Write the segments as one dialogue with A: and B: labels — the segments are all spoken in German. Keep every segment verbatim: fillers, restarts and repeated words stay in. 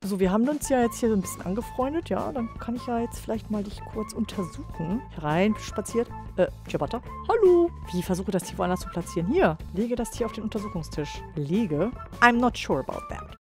A: So, wir haben uns ja jetzt hier so ein bisschen angefreundet, ja. Dann kann ich ja jetzt vielleicht mal dich kurz untersuchen. Herein spaziert. Äh, Ciabatta. Hallo. Wie versuche das Tier woanders zu platzieren? Hier, lege das Tier auf den Untersuchungstisch. Lege? I'm not sure about that.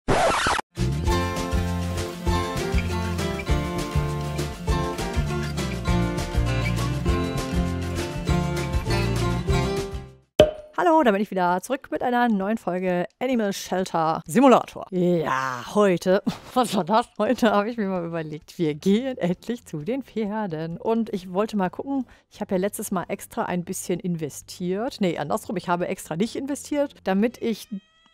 A: Hallo, da bin ich wieder zurück mit einer neuen Folge Animal Shelter Simulator. Ja, heute, was war das? Heute habe ich mir mal überlegt, wir gehen endlich zu den Pferden. Und ich wollte mal gucken, ich habe ja letztes Mal extra ein bisschen investiert. Nee, andersrum, ich habe extra nicht investiert, damit ich...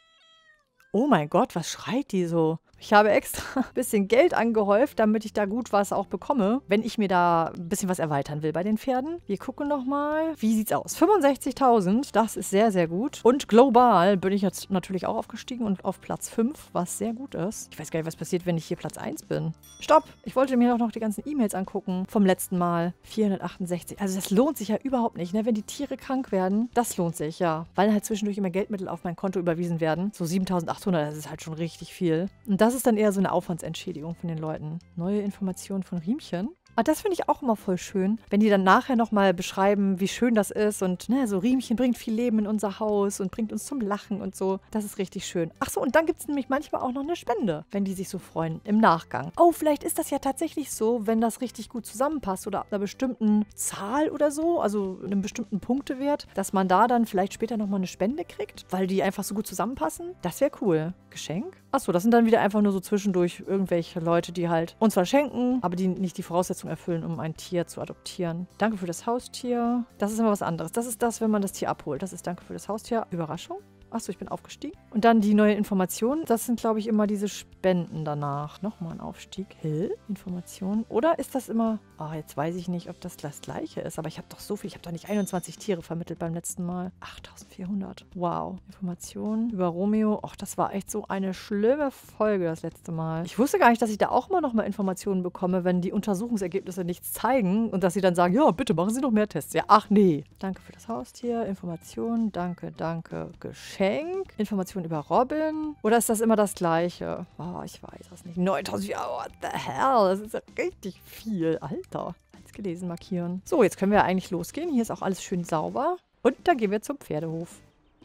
A: Oh mein Gott, was schreit die so? Ich habe extra ein bisschen Geld angehäuft, damit ich da gut was auch bekomme, wenn ich mir da ein bisschen was erweitern will bei den Pferden. Wir gucken nochmal. Wie sieht's aus? fünfundsechzigtausend, das ist sehr, sehr gut. Und global bin ich jetzt natürlich auch aufgestiegen und auf Platz fünf, was sehr gut ist. Ich weiß gar nicht, was passiert, wenn ich hier Platz eins bin. Stopp! Ich wollte mir auch noch die ganzen E-Mails angucken vom letzten Mal. vierhundertachtundsechzig. Also das lohnt sich ja überhaupt nicht, ne? Wenn die Tiere krank werden, das lohnt sich, ja. Weil halt zwischendurch immer Geldmittel auf mein Konto überwiesen werden. So siebentausendachthundert, das ist halt schon richtig viel. Und das Das ist dann eher so eine Aufwandsentschädigung von den Leuten. Neue Informationen von Riemchen. Aber das finde ich auch immer voll schön, wenn die dann nachher nochmal beschreiben, wie schön das ist und ne, so Riemchen bringt viel Leben in unser Haus und bringt uns zum Lachen und so. Das ist richtig schön. Ach so, und dann gibt es nämlich manchmal auch noch eine Spende, wenn die sich so freuen im Nachgang. Oh, vielleicht ist das ja tatsächlich so, wenn das richtig gut zusammenpasst oder ab einer bestimmten Zahl oder so, also einem bestimmten Punktewert, dass man da dann vielleicht später nochmal eine Spende kriegt, weil die einfach so gut zusammenpassen. Das wäre cool. Geschenk? Achso, das sind dann wieder einfach nur so zwischendurch irgendwelche Leute, die halt uns was schenken, aber die nicht die Voraussetzungen erfüllen, um ein Tier zu adoptieren. Danke für das Haustier. Das ist immer was anderes. Das ist das, wenn man das Tier abholt. Das ist Danke für das Haustier. Überraschung? Achso, ich bin aufgestiegen. Und dann die neue Information. Das sind, glaube ich, immer diese Spenden danach. Nochmal ein Aufstieg. Hill? Informationen. Oder ist das immer... Ah, oh, jetzt weiß ich nicht, ob das das Gleiche ist. Aber ich habe doch so viel. Ich habe doch nicht einundzwanzig Tiere vermittelt beim letzten Mal. achttausendvierhundert. Wow. Informationen über Romeo. Och, das war echt so eine schlimme Folge das letzte Mal. Ich wusste gar nicht, dass ich da auch immer noch mal Informationen bekomme, wenn die Untersuchungsergebnisse nichts zeigen. Und dass sie dann sagen, ja, bitte machen Sie noch mehr Tests. Ja, ach nee. Danke für das Haustier. Informationen. Danke, danke. Geschenk. Informationen über Robin? Oder ist das immer das Gleiche? Oh, ich weiß es nicht. neuntausend, ja, what the hell? Das ist ja richtig viel. Alter. Als gelesen markieren. So, jetzt können wir eigentlich losgehen. Hier ist auch alles schön sauber. Und dann gehen wir zum Pferdehof.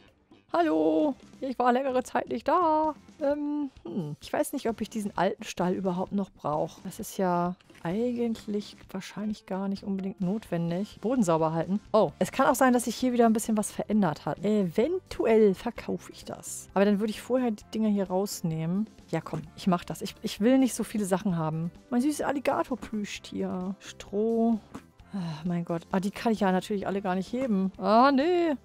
A: Hallo, ich war längere Zeit nicht da. Ähm, hm. Ich weiß nicht, ob ich diesen alten Stall überhaupt noch brauche. Das ist ja eigentlich wahrscheinlich gar nicht unbedingt notwendig. Boden sauber halten. Oh, es kann auch sein, dass sich hier wieder ein bisschen was verändert hat. Eventuell verkaufe ich das. Aber dann würde ich vorher die Dinger hier rausnehmen. Ja, komm, ich mache das. Ich, ich will nicht so viele Sachen haben. Mein süßes Alligator-Plüschtier. Stroh. Ah, mein Gott. Ah, die kann ich ja natürlich alle gar nicht heben. Ah, nee.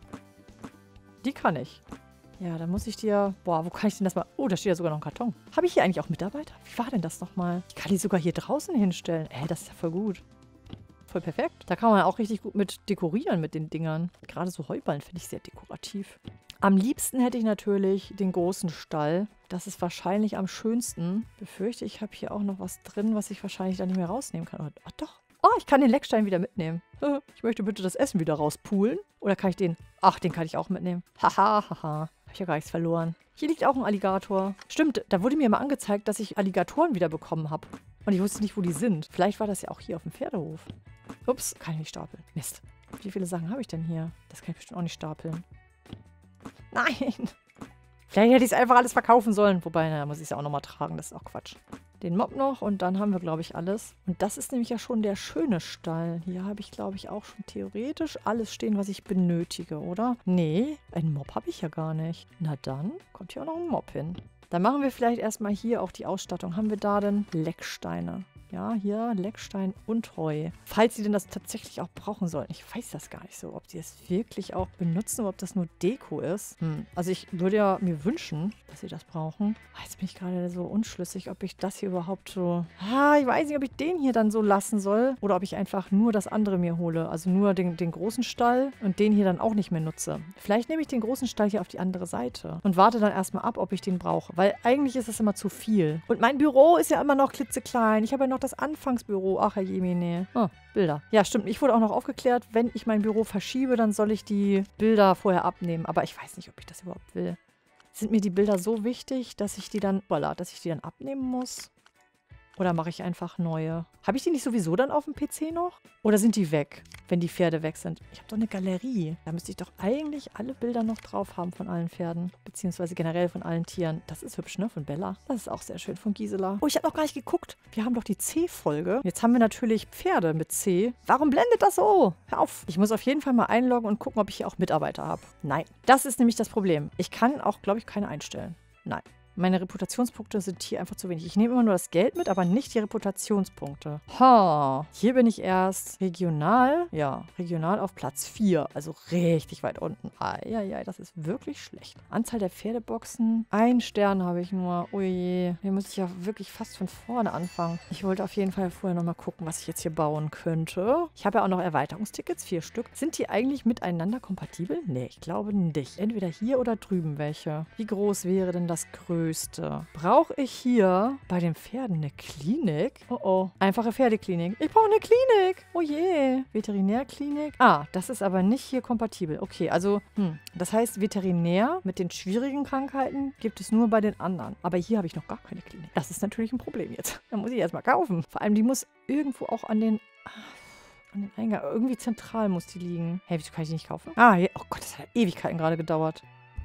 A: Die kann ich. Ja, dann muss ich dir... Boah, wo kann ich denn das mal... Oh, da steht ja sogar noch ein Karton. Habe ich hier eigentlich auch Mitarbeiter? Wie war denn das nochmal? Ich kann die sogar hier draußen hinstellen. Ey, das ist ja voll gut. Voll perfekt. Da kann man auch richtig gut mit dekorieren mit den Dingern. Gerade so Heuballen finde ich sehr dekorativ. Am liebsten hätte ich natürlich den großen Stall. Das ist wahrscheinlich am schönsten. Befürchte, ich habe hier auch noch was drin, was ich wahrscheinlich dann nicht mehr rausnehmen kann. Ach doch. Oh, ich kann den Leckstein wieder mitnehmen. Ich möchte bitte das Essen wieder rauspulen. Oder kann ich den... Ach, den kann ich auch mitnehmen. Haha, haha. Habe ich ja gar nichts verloren. Hier liegt auch ein Alligator. Stimmt, da wurde mir mal angezeigt, dass ich Alligatoren wieder bekommen habe. Und ich wusste nicht, wo die sind. Vielleicht war das ja auch hier auf dem Pferdehof. Ups, kann ich nicht stapeln. Mist. Wie viele Sachen habe ich denn hier? Das kann ich bestimmt auch nicht stapeln. Nein. Vielleicht hätte ich es einfach alles verkaufen sollen. Wobei, na, muss ich es ja auch nochmal tragen. Das ist auch Quatsch. Den Mob noch und dann haben wir, glaube ich, alles. Und das ist nämlich ja schon der schöne Stall. Hier habe ich, glaube ich, auch schon theoretisch alles stehen, was ich benötige, oder? Nee, einen Mob habe ich ja gar nicht. Na dann kommt hier auch noch ein Mob hin. Dann machen wir vielleicht erstmal hier auch die Ausstattung. Haben wir da denn Lecksteine? Ja, hier Leckstein und Heu. Falls sie denn das tatsächlich auch brauchen sollen. Ich weiß das gar nicht so, ob sie es wirklich auch benutzen oder ob das nur Deko ist. Hm. Also ich würde ja mir wünschen, dass sie das brauchen. Ah, jetzt bin ich gerade so unschlüssig, ob ich das hier überhaupt so... Ah, ich weiß nicht, ob ich den hier dann so lassen soll oder ob ich einfach nur das andere mir hole. Also nur den, den großen Stall und den hier dann auch nicht mehr nutze. Vielleicht nehme ich den großen Stall hier auf die andere Seite und warte dann erstmal ab, ob ich den brauche. Weil eigentlich ist das immer zu viel. Und mein Büro ist ja immer noch klitzeklein. Ich habe ja noch das Anfangsbüro. Ach, Herr Jemine. Oh, Bilder. Ja, stimmt. Ich wurde auch noch aufgeklärt, wenn ich mein Büro verschiebe, dann soll ich die Bilder vorher abnehmen. Aber ich weiß nicht, ob ich das überhaupt will. Sind mir die Bilder so wichtig, dass ich die dann, voilà, dass ich die dann abnehmen muss? Oder mache ich einfach neue? Habe ich die nicht sowieso dann auf dem P C noch? Oder sind die weg, wenn die Pferde weg sind? Ich habe doch eine Galerie. Da müsste ich doch eigentlich alle Bilder noch drauf haben von allen Pferden. Beziehungsweise generell von allen Tieren. Das ist hübsch, ne? Von Bella. Das ist auch sehr schön von Gisela. Oh, ich habe noch gar nicht geguckt. Wir haben doch die C-Folge. Jetzt haben wir natürlich Pferde mit C. Warum blendet das so? Hör auf. Ich muss auf jeden Fall mal einloggen und gucken, ob ich hier auch Mitarbeiter habe. Nein. Das ist nämlich das Problem. Ich kann auch, glaube ich, keine einstellen. Nein. Meine Reputationspunkte sind hier einfach zu wenig. Ich nehme immer nur das Geld mit, aber nicht die Reputationspunkte. Ha, hier bin ich erst regional. Ja, regional auf Platz vier. Also richtig weit unten. Eieiei, das ist wirklich schlecht. Anzahl der Pferdeboxen. Ein Stern habe ich nur. Oh je, hier muss ich ja wirklich fast von vorne anfangen. Ich wollte auf jeden Fall vorher nochmal gucken, was ich jetzt hier bauen könnte. Ich habe ja auch noch Erweiterungstickets, vier Stück. Sind die eigentlich miteinander kompatibel? Nee, ich glaube nicht. Entweder hier oder drüben welche. Wie groß wäre denn das größte? Brauche ich hier bei den Pferden eine Klinik? Oh oh. Einfache Pferdeklinik. Ich brauche eine Klinik. Oh je. Veterinärklinik. Ah, das ist aber nicht hier kompatibel. Okay, also, hm. Das heißt, Veterinär mit den schwierigen Krankheiten gibt es nur bei den anderen. Aber hier habe ich noch gar keine Klinik. Das ist natürlich ein Problem jetzt. Da muss ich erstmal kaufen. Vor allem, die muss irgendwo auch an den... An den Eingang. Irgendwie zentral muss die liegen. Hey, wieso kann ich die nicht kaufen? Ah, hier. Oh Gott, das hat Ewigkeiten gerade gedauert.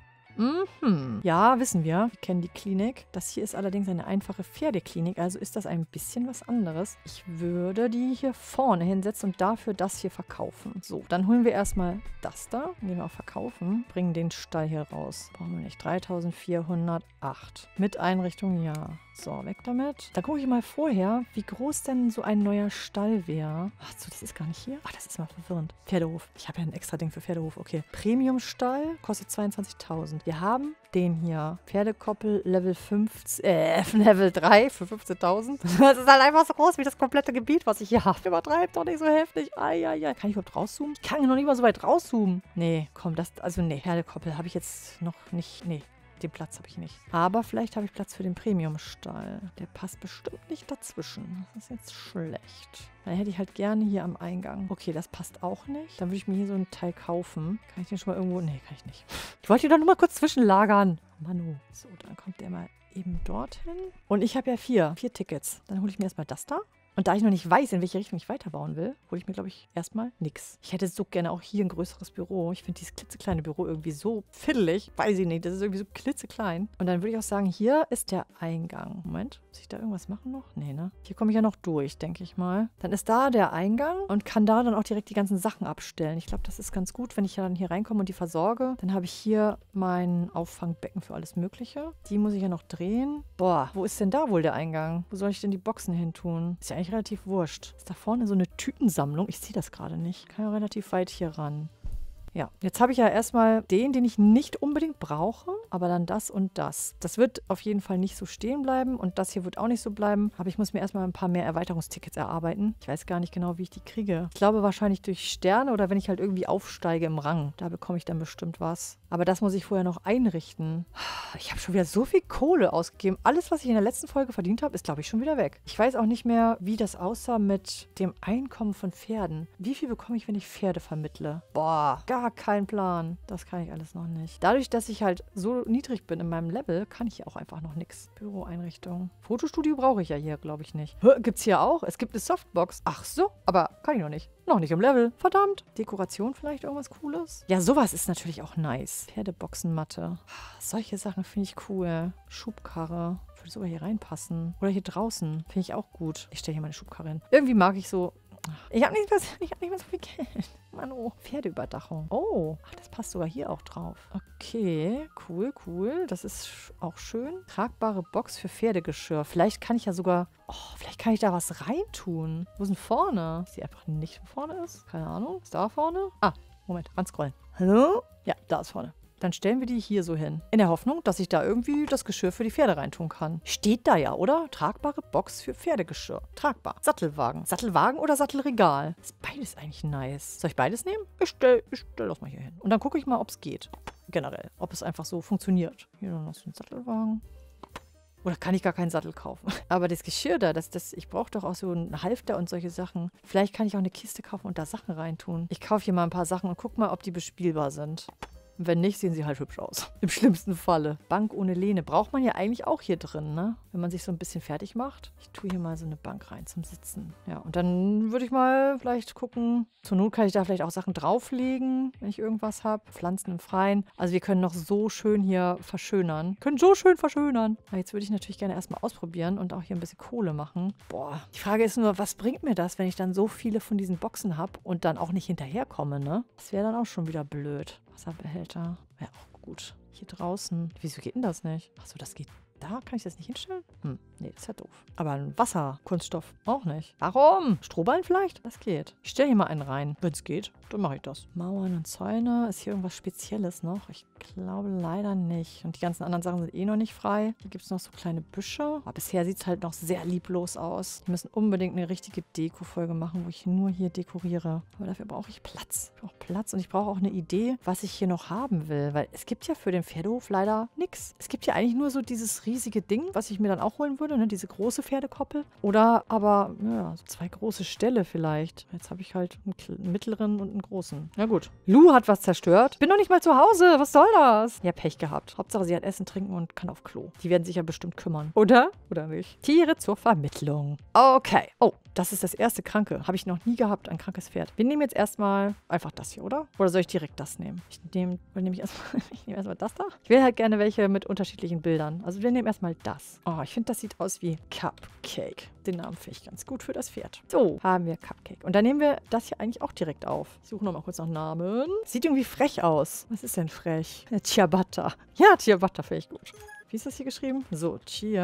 A: Mhm. Ja, wissen wir. Wir kennen die Klinik. Das hier ist allerdings eine einfache Pferdeklinik, also ist das ein bisschen was anderes. Ich würde die hier vorne hinsetzen und dafür das hier verkaufen. So, dann holen wir erstmal das da. Gehen wir auf Verkaufen. Bringen den Stall hier raus. Brauchen wir nicht. dreitausendvierhundertacht. Mit Einrichtung, ja. So, weg damit. Da gucke ich mal vorher, wie groß denn so ein neuer Stall wäre. Ach so, das ist gar nicht hier. Ach, das ist mal verwirrend. Pferdehof. Ich habe ja ein extra Ding für Pferdehof. Okay. Premium-Stall kostet zweiundzwanzigtausend. Wir haben den hier. Pferdekoppel Level fünfzehn, äh, Level drei für fünfzehntausend. Das ist halt einfach so groß wie das komplette Gebiet, was ich hier habe. Übertreibt doch nicht so heftig. Eieiei. Kann ich überhaupt rauszoomen? Ich kann noch nicht mal so weit rauszoomen. Nee, komm, das, also nee. Pferdekoppel habe ich jetzt noch nicht, nee. Den Platz habe ich nicht. Aber vielleicht habe ich Platz für den Premium-Stall. Der passt bestimmt nicht dazwischen. Das ist jetzt schlecht. Dann hätte ich halt gerne hier am Eingang. Okay, das passt auch nicht. Dann würde ich mir hier so ein Teil kaufen. Kann ich den schon mal irgendwo... Nee, kann ich nicht. Ich wollte ihn doch nur mal kurz zwischenlagern. Manu. So, dann kommt der mal eben dorthin. Und ich habe ja vier. Vier Tickets. Dann hole ich mir erstmal das da. Und da ich noch nicht weiß, in welche Richtung ich weiterbauen will, hole ich mir, glaube ich, erstmal nichts. Ich hätte so gerne auch hier ein größeres Büro. Ich finde dieses klitzekleine Büro irgendwie so fiddelig. Weiß ich nicht, das ist irgendwie so klitzeklein. Und dann würde ich auch sagen, hier ist der Eingang. Moment, muss ich da irgendwas machen noch? Nee, ne? Hier komme ich ja noch durch, denke ich mal. Dann ist da der Eingang und kann da dann auch direkt die ganzen Sachen abstellen. Ich glaube, das ist ganz gut, wenn ich ja dann hier reinkomme und die versorge. Dann habe ich hier mein Auffangbecken für alles Mögliche. Die muss ich ja noch drehen. Boah, wo ist denn da wohl der Eingang? Wo soll ich denn die Boxen hin tun? Ist ja eigentlich relativ wurscht. Ist da vorne so eine Tütensammlung? Ich sehe das gerade nicht. Kann ja relativ weit hier ran. Ja, jetzt habe ich ja erstmal den, den ich nicht unbedingt brauche, aber dann das und das. Das wird auf jeden Fall nicht so stehen bleiben und das hier wird auch nicht so bleiben. Aber ich muss mir erstmal ein paar mehr Erweiterungstickets erarbeiten. Ich weiß gar nicht genau, wie ich die kriege. Ich glaube wahrscheinlich durch Sterne oder wenn ich halt irgendwie aufsteige im Rang. Da bekomme ich dann bestimmt was. Aber das muss ich vorher noch einrichten. Ich habe schon wieder so viel Kohle ausgegeben. Alles, was ich in der letzten Folge verdient habe, ist, glaube ich, schon wieder weg. Ich weiß auch nicht mehr, wie das aussah mit dem Einkommen von Pferden. Wie viel bekomme ich, wenn ich Pferde vermittle? Boah, gar kein Plan. Das kann ich alles noch nicht. Dadurch, dass ich halt so niedrig bin in meinem Level, kann ich hier auch einfach noch nichts. Büroeinrichtung. Fotostudio brauche ich ja hier, glaube ich, nicht. Gibt es hier auch? Es gibt eine Softbox. Ach so, aber kann ich noch nicht. Noch nicht im Level. Verdammt. Dekoration vielleicht irgendwas Cooles? Ja, sowas ist natürlich auch nice. Pferdeboxenmatte. Solche Sachen finde ich cool. Schubkarre. Würde sogar hier reinpassen. Oder hier draußen. Finde ich auch gut. Ich stelle hier meine Schubkarre hin. Irgendwie mag ich so... Ich habe nicht, ich hab nicht mehr so viel Geld. Mann, oh. Pferdeüberdachung. Oh, ach, das passt sogar hier auch drauf. Okay, cool, cool. Das ist auch schön. Tragbare Box für Pferdegeschirr. Vielleicht kann ich ja sogar... Oh, vielleicht kann ich da was reintun. Wo ist denn vorne? Ist die einfach nicht vorne ist? Keine Ahnung. Ist da vorne? Ah, Moment, ranscrollen. Hallo? Ja, da ist vorne. Dann stellen wir die hier so hin. In der Hoffnung, dass ich da irgendwie das Geschirr für die Pferde reintun kann. Steht da ja, oder? Tragbare Box für Pferdegeschirr. Tragbar. Sattelwagen. Sattelwagen oder Sattelregal? Ist beides eigentlich nice. Soll ich beides nehmen? Ich stell, ich stell das mal hier hin. Und dann gucke ich mal, ob es geht. Generell. Ob es einfach so funktioniert. Hier noch so ein Sattelwagen. Oder kann ich gar keinen Sattel kaufen? Aber das Geschirr da, das, das, ich brauche doch auch so einen Halfter und solche Sachen. Vielleicht kann ich auch eine Kiste kaufen und da Sachen reintun. Ich kaufe hier mal ein paar Sachen und guck mal, ob die bespielbar sind. Wenn nicht, sehen sie halt hübsch aus. Im schlimmsten Falle. Bank ohne Lehne. Braucht man ja eigentlich auch hier drin, ne? Wenn man sich so ein bisschen fertig macht. Ich tue hier mal so eine Bank rein zum Sitzen. Ja, und dann würde ich mal vielleicht gucken. Zur Not kann ich da vielleicht auch Sachen drauflegen, wenn ich irgendwas habe. Pflanzen im Freien. Also wir können noch so schön hier verschönern. Können so schön verschönern. Aber jetzt würde ich natürlich gerne erstmal ausprobieren und auch hier ein bisschen Kohle machen. Boah. Die Frage ist nur, was bringt mir das, wenn ich dann so viele von diesen Boxen habe und dann auch nicht hinterherkomme, ne? Das wäre dann auch schon wieder blöd. Wasserbehälter wäre auch gut. Hier draußen. Wieso geht denn das nicht? Achso, das geht. Da kann ich das nicht hinstellen? Hm, nee, das ist ja doof. Aber ein Wasserkunststoff auch nicht. Warum? Strohballen vielleicht? Das geht. Ich stelle hier mal einen rein. Wenn es geht, dann mache ich das. Mauern und Zäune. Ist hier irgendwas Spezielles noch? Ich glaube leider nicht. Und die ganzen anderen Sachen sind eh noch nicht frei. Hier gibt es noch so kleine Büsche. Aber bisher sieht es halt noch sehr lieblos aus. Wir müssen unbedingt eine richtige Deko-Folge machen, wo ich nur hier dekoriere. Aber dafür brauche ich Platz. Ich brauche Platz und ich brauche auch eine Idee, was ich hier noch haben will. Weil es gibt ja für den Pferdehof leider nichts. Es gibt ja eigentlich nur so dieses riesige Ding, was ich mir dann auch holen würde, ne? Diese große Pferdekoppel. Oder aber, ja, so zwei große Ställe vielleicht. Jetzt habe ich halt einen mittleren und einen großen. Na gut. Lou hat was zerstört. Bin noch nicht mal zu Hause. Was soll das? Ja, Pech gehabt. Hauptsache, sie hat Essen, Trinken und kann auf Klo. Die werden sich ja bestimmt kümmern. Oder? Oder nicht? Tiere zur Vermittlung. Okay. Oh, das ist das erste Kranke. Habe ich noch nie gehabt, ein krankes Pferd. Wir nehmen jetzt erstmal einfach das hier, oder? Oder soll ich direkt das nehmen? Ich nehme, oder nehme ich erstmal, ich nehme erstmal das da. Ich will halt gerne welche mit unterschiedlichen Bildern. Also wir nehmen erstmal das. Oh, ich finde, das sieht aus wie Cupcake. Den Namen finde ich ganz gut für das Pferd. So, haben wir Cupcake. Und dann nehmen wir das hier eigentlich auch direkt auf. Ich suche nochmal kurz nach Namen. Sieht irgendwie frech aus. Was ist denn frech? Ciabatta. Ja, Ciabatta finde ich gut. Wie ist das hier geschrieben? So,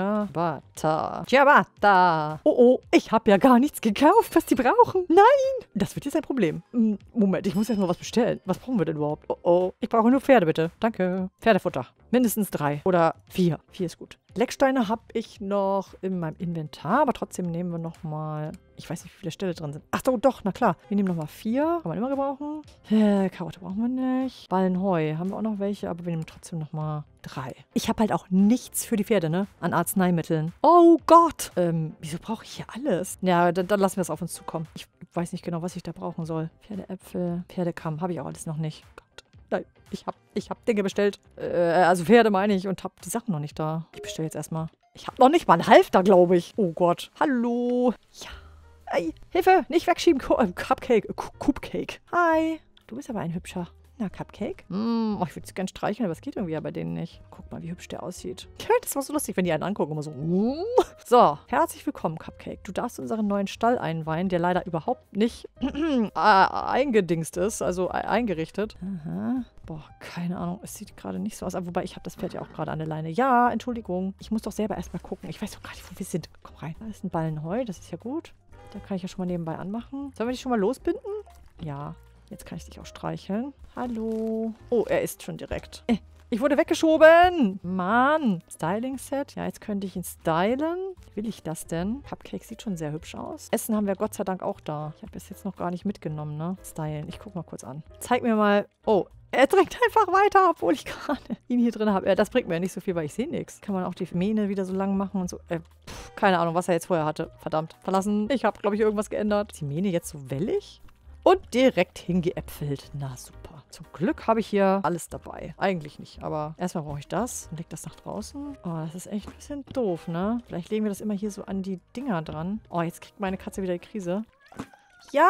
A: Ciabatta. Ciabatta. Oh, oh, ich habe ja gar nichts gekauft, was die brauchen. Nein! Das wird jetzt ein Problem. Moment, ich muss erst mal was bestellen. Was brauchen wir denn überhaupt? Oh, oh. Ich brauche nur Pferde, bitte. Danke. Pferdefutter. Mindestens drei. Oder vier. Vier ist gut. Lecksteine habe ich noch in meinem Inventar, aber trotzdem nehmen wir nochmal. Ich weiß nicht, wie viele Ställe drin sind. Ach so, doch, na klar. Wir nehmen nochmal vier. Kann man immer gebrauchen. Äh, Karotte brauchen wir nicht. Ballenheu haben wir auch noch welche, aber wir nehmen trotzdem nochmal drei. Ich habe halt auch nichts für die Pferde, ne? An Arzneimitteln. Oh Gott! Ähm, wieso brauche ich hier alles? Ja, dann, dann lassen wir es auf uns zukommen. Ich weiß nicht genau, was ich da brauchen soll. Pferdeäpfel, Pferdekamm. Habe ich auch alles noch nicht. Gott. Nein, ich habe ich hab Dinge bestellt. Äh, also Pferde meine ich und habe die Sachen noch nicht da. Ich bestelle jetzt erstmal. Ich habe noch nicht mal einen Halfter, glaube ich. Oh Gott. Hallo. Ja. Hey, Hilfe, nicht wegschieben. Cupcake. Cupcake. Hi. Du bist aber ein hübscher. Na, Cupcake? Mm, oh, ich würde es gerne streicheln, aber es geht irgendwie ja bei denen nicht. Guck mal, wie hübsch der aussieht. Das war so lustig, wenn die einen angucken. Immer so. Mm. So, herzlich willkommen, Cupcake. Du darfst unseren neuen Stall einweihen, der leider überhaupt nicht äh, eingedingst ist, also äh, eingerichtet. Aha. Boah, keine Ahnung. Es sieht gerade nicht so aus. Aber wobei, ich habe das Pferd ja auch gerade an der Leine. Ja, Entschuldigung. Ich muss doch selber erstmal gucken. Ich weiß doch gar nicht, wo wir sind. Komm rein. Da ist ein Ballenheu. Das ist ja gut. Da kann ich ja schon mal nebenbei anmachen. Sollen wir dich schon mal losbinden? Ja. Jetzt kann ich dich auch streicheln. Hallo. Oh, er ist schon direkt. Äh, ich wurde weggeschoben. Mann. Styling-Set. Ja, jetzt könnte ich ihn stylen. Wie will ich das denn? Cupcake sieht schon sehr hübsch aus. Essen haben wir Gott sei Dank auch da. Ich habe es jetzt noch gar nicht mitgenommen, ne? Stylen. Ich gucke mal kurz an. Zeig mir mal. Oh, er trinkt einfach weiter, obwohl ich gerade ihn hier drin habe. Das bringt mir ja nicht so viel, weil ich sehe nichts. Kann man auch die Mähne wieder so lang machen und so. Äh, pff, keine Ahnung, was er jetzt vorher hatte. Verdammt. Verlassen. Ich habe, glaube ich, irgendwas geändert. Ist die Mähne jetzt so wellig? Und direkt hingeäpfelt. Na super. Zum Glück habe ich hier alles dabei. Eigentlich nicht, aber erstmal brauche ich das und leg das nach draußen. Oh, das ist echt ein bisschen doof, ne? Vielleicht legen wir das immer hier so an die Dinger dran. Oh, jetzt kriegt meine Katze wieder die Krise. Ja!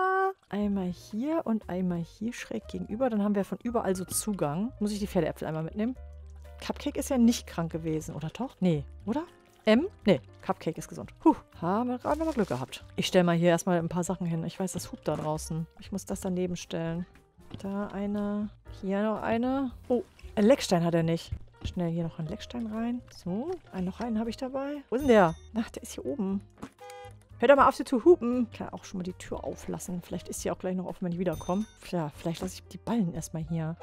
A: Einmal hier und einmal hier schräg gegenüber. Dann haben wir von überall so Zugang. Muss ich die Pferdeäpfel einmal mitnehmen? Cupcake ist ja nicht krank gewesen, oder doch? Nee, oder? M? Nee, Cupcake ist gesund. Puh, haben wir gerade nochmal Glück gehabt. Ich stelle mal hier erstmal ein paar Sachen hin. Ich weiß, das hupt da draußen. Ich muss das daneben stellen. Da eine. Hier noch eine. Oh, ein Leckstein hat er nicht. Schnell hier noch einen Leckstein rein. So, einen noch einen habe ich dabei. Wo ist denn der? Ach, der ist hier oben. Hör doch mal auf, sie zu hupen. Ich kann auch schon mal die Tür auflassen. Vielleicht ist sie auch gleich noch offen, wenn ich wiederkomme. Ja, vielleicht lasse ich die Ballen erstmal hier.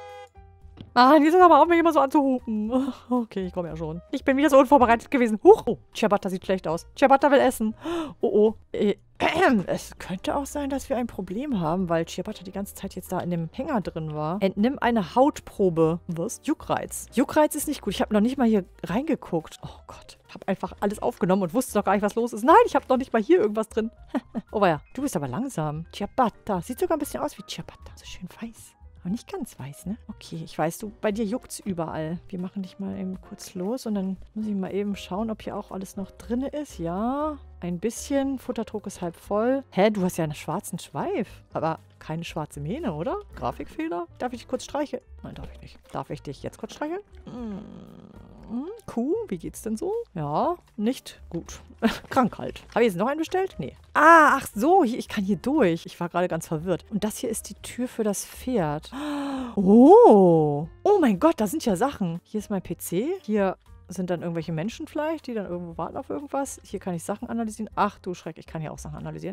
A: Mann, die sind aber auf, mich immer so anzuhupen. Okay, ich komme ja schon. Ich bin wieder so unvorbereitet gewesen. Huch! Oh, Ciabatta sieht schlecht aus. Ciabatta will essen. Oh, oh. Äh, äh, es könnte auch sein, dass wir ein Problem haben, weil Ciabatta die ganze Zeit jetzt da in dem Hänger drin war. Entnimm eine Hautprobe. Was? Juckreiz. Juckreiz ist nicht gut. Ich habe noch nicht mal hier reingeguckt. Oh Gott. Ich habe einfach alles aufgenommen und wusste doch gar nicht, was los ist. Nein, ich habe noch nicht mal hier irgendwas drin. Oh ja, du bist aber langsam. Ciabatta. Sieht sogar ein bisschen aus wie Ciabatta. So schön weiß. Aber nicht ganz weiß, ne? Okay, ich weiß, du, bei dir juckt's überall. Wir machen dich mal eben kurz los und dann muss ich mal eben schauen, ob hier auch alles noch drin ist. Ja, ein bisschen. Futterdruck ist halb voll. Hä, du hast ja einen schwarzen Schweif. Aber keine schwarze Mähne, oder? Grafikfehler? Darf ich dich kurz streicheln? Nein, darf ich nicht. Darf ich dich jetzt kurz streicheln? Hm, Kuh, wie geht's denn so? Ja, nicht gut. Krank halt. Habe ich jetzt noch einen bestellt? Nee. Ah, ach so, hier, ich kann hier durch. Ich war gerade ganz verwirrt. Und das hier ist die Tür für das Pferd. Oh. Oh mein Gott, da sind ja Sachen. Hier ist mein P C. Hier sind dann irgendwelche Menschen vielleicht, die dann irgendwo warten auf irgendwas. Hier kann ich Sachen analysieren. Ach du Schreck, ich kann hier auch Sachen analysieren.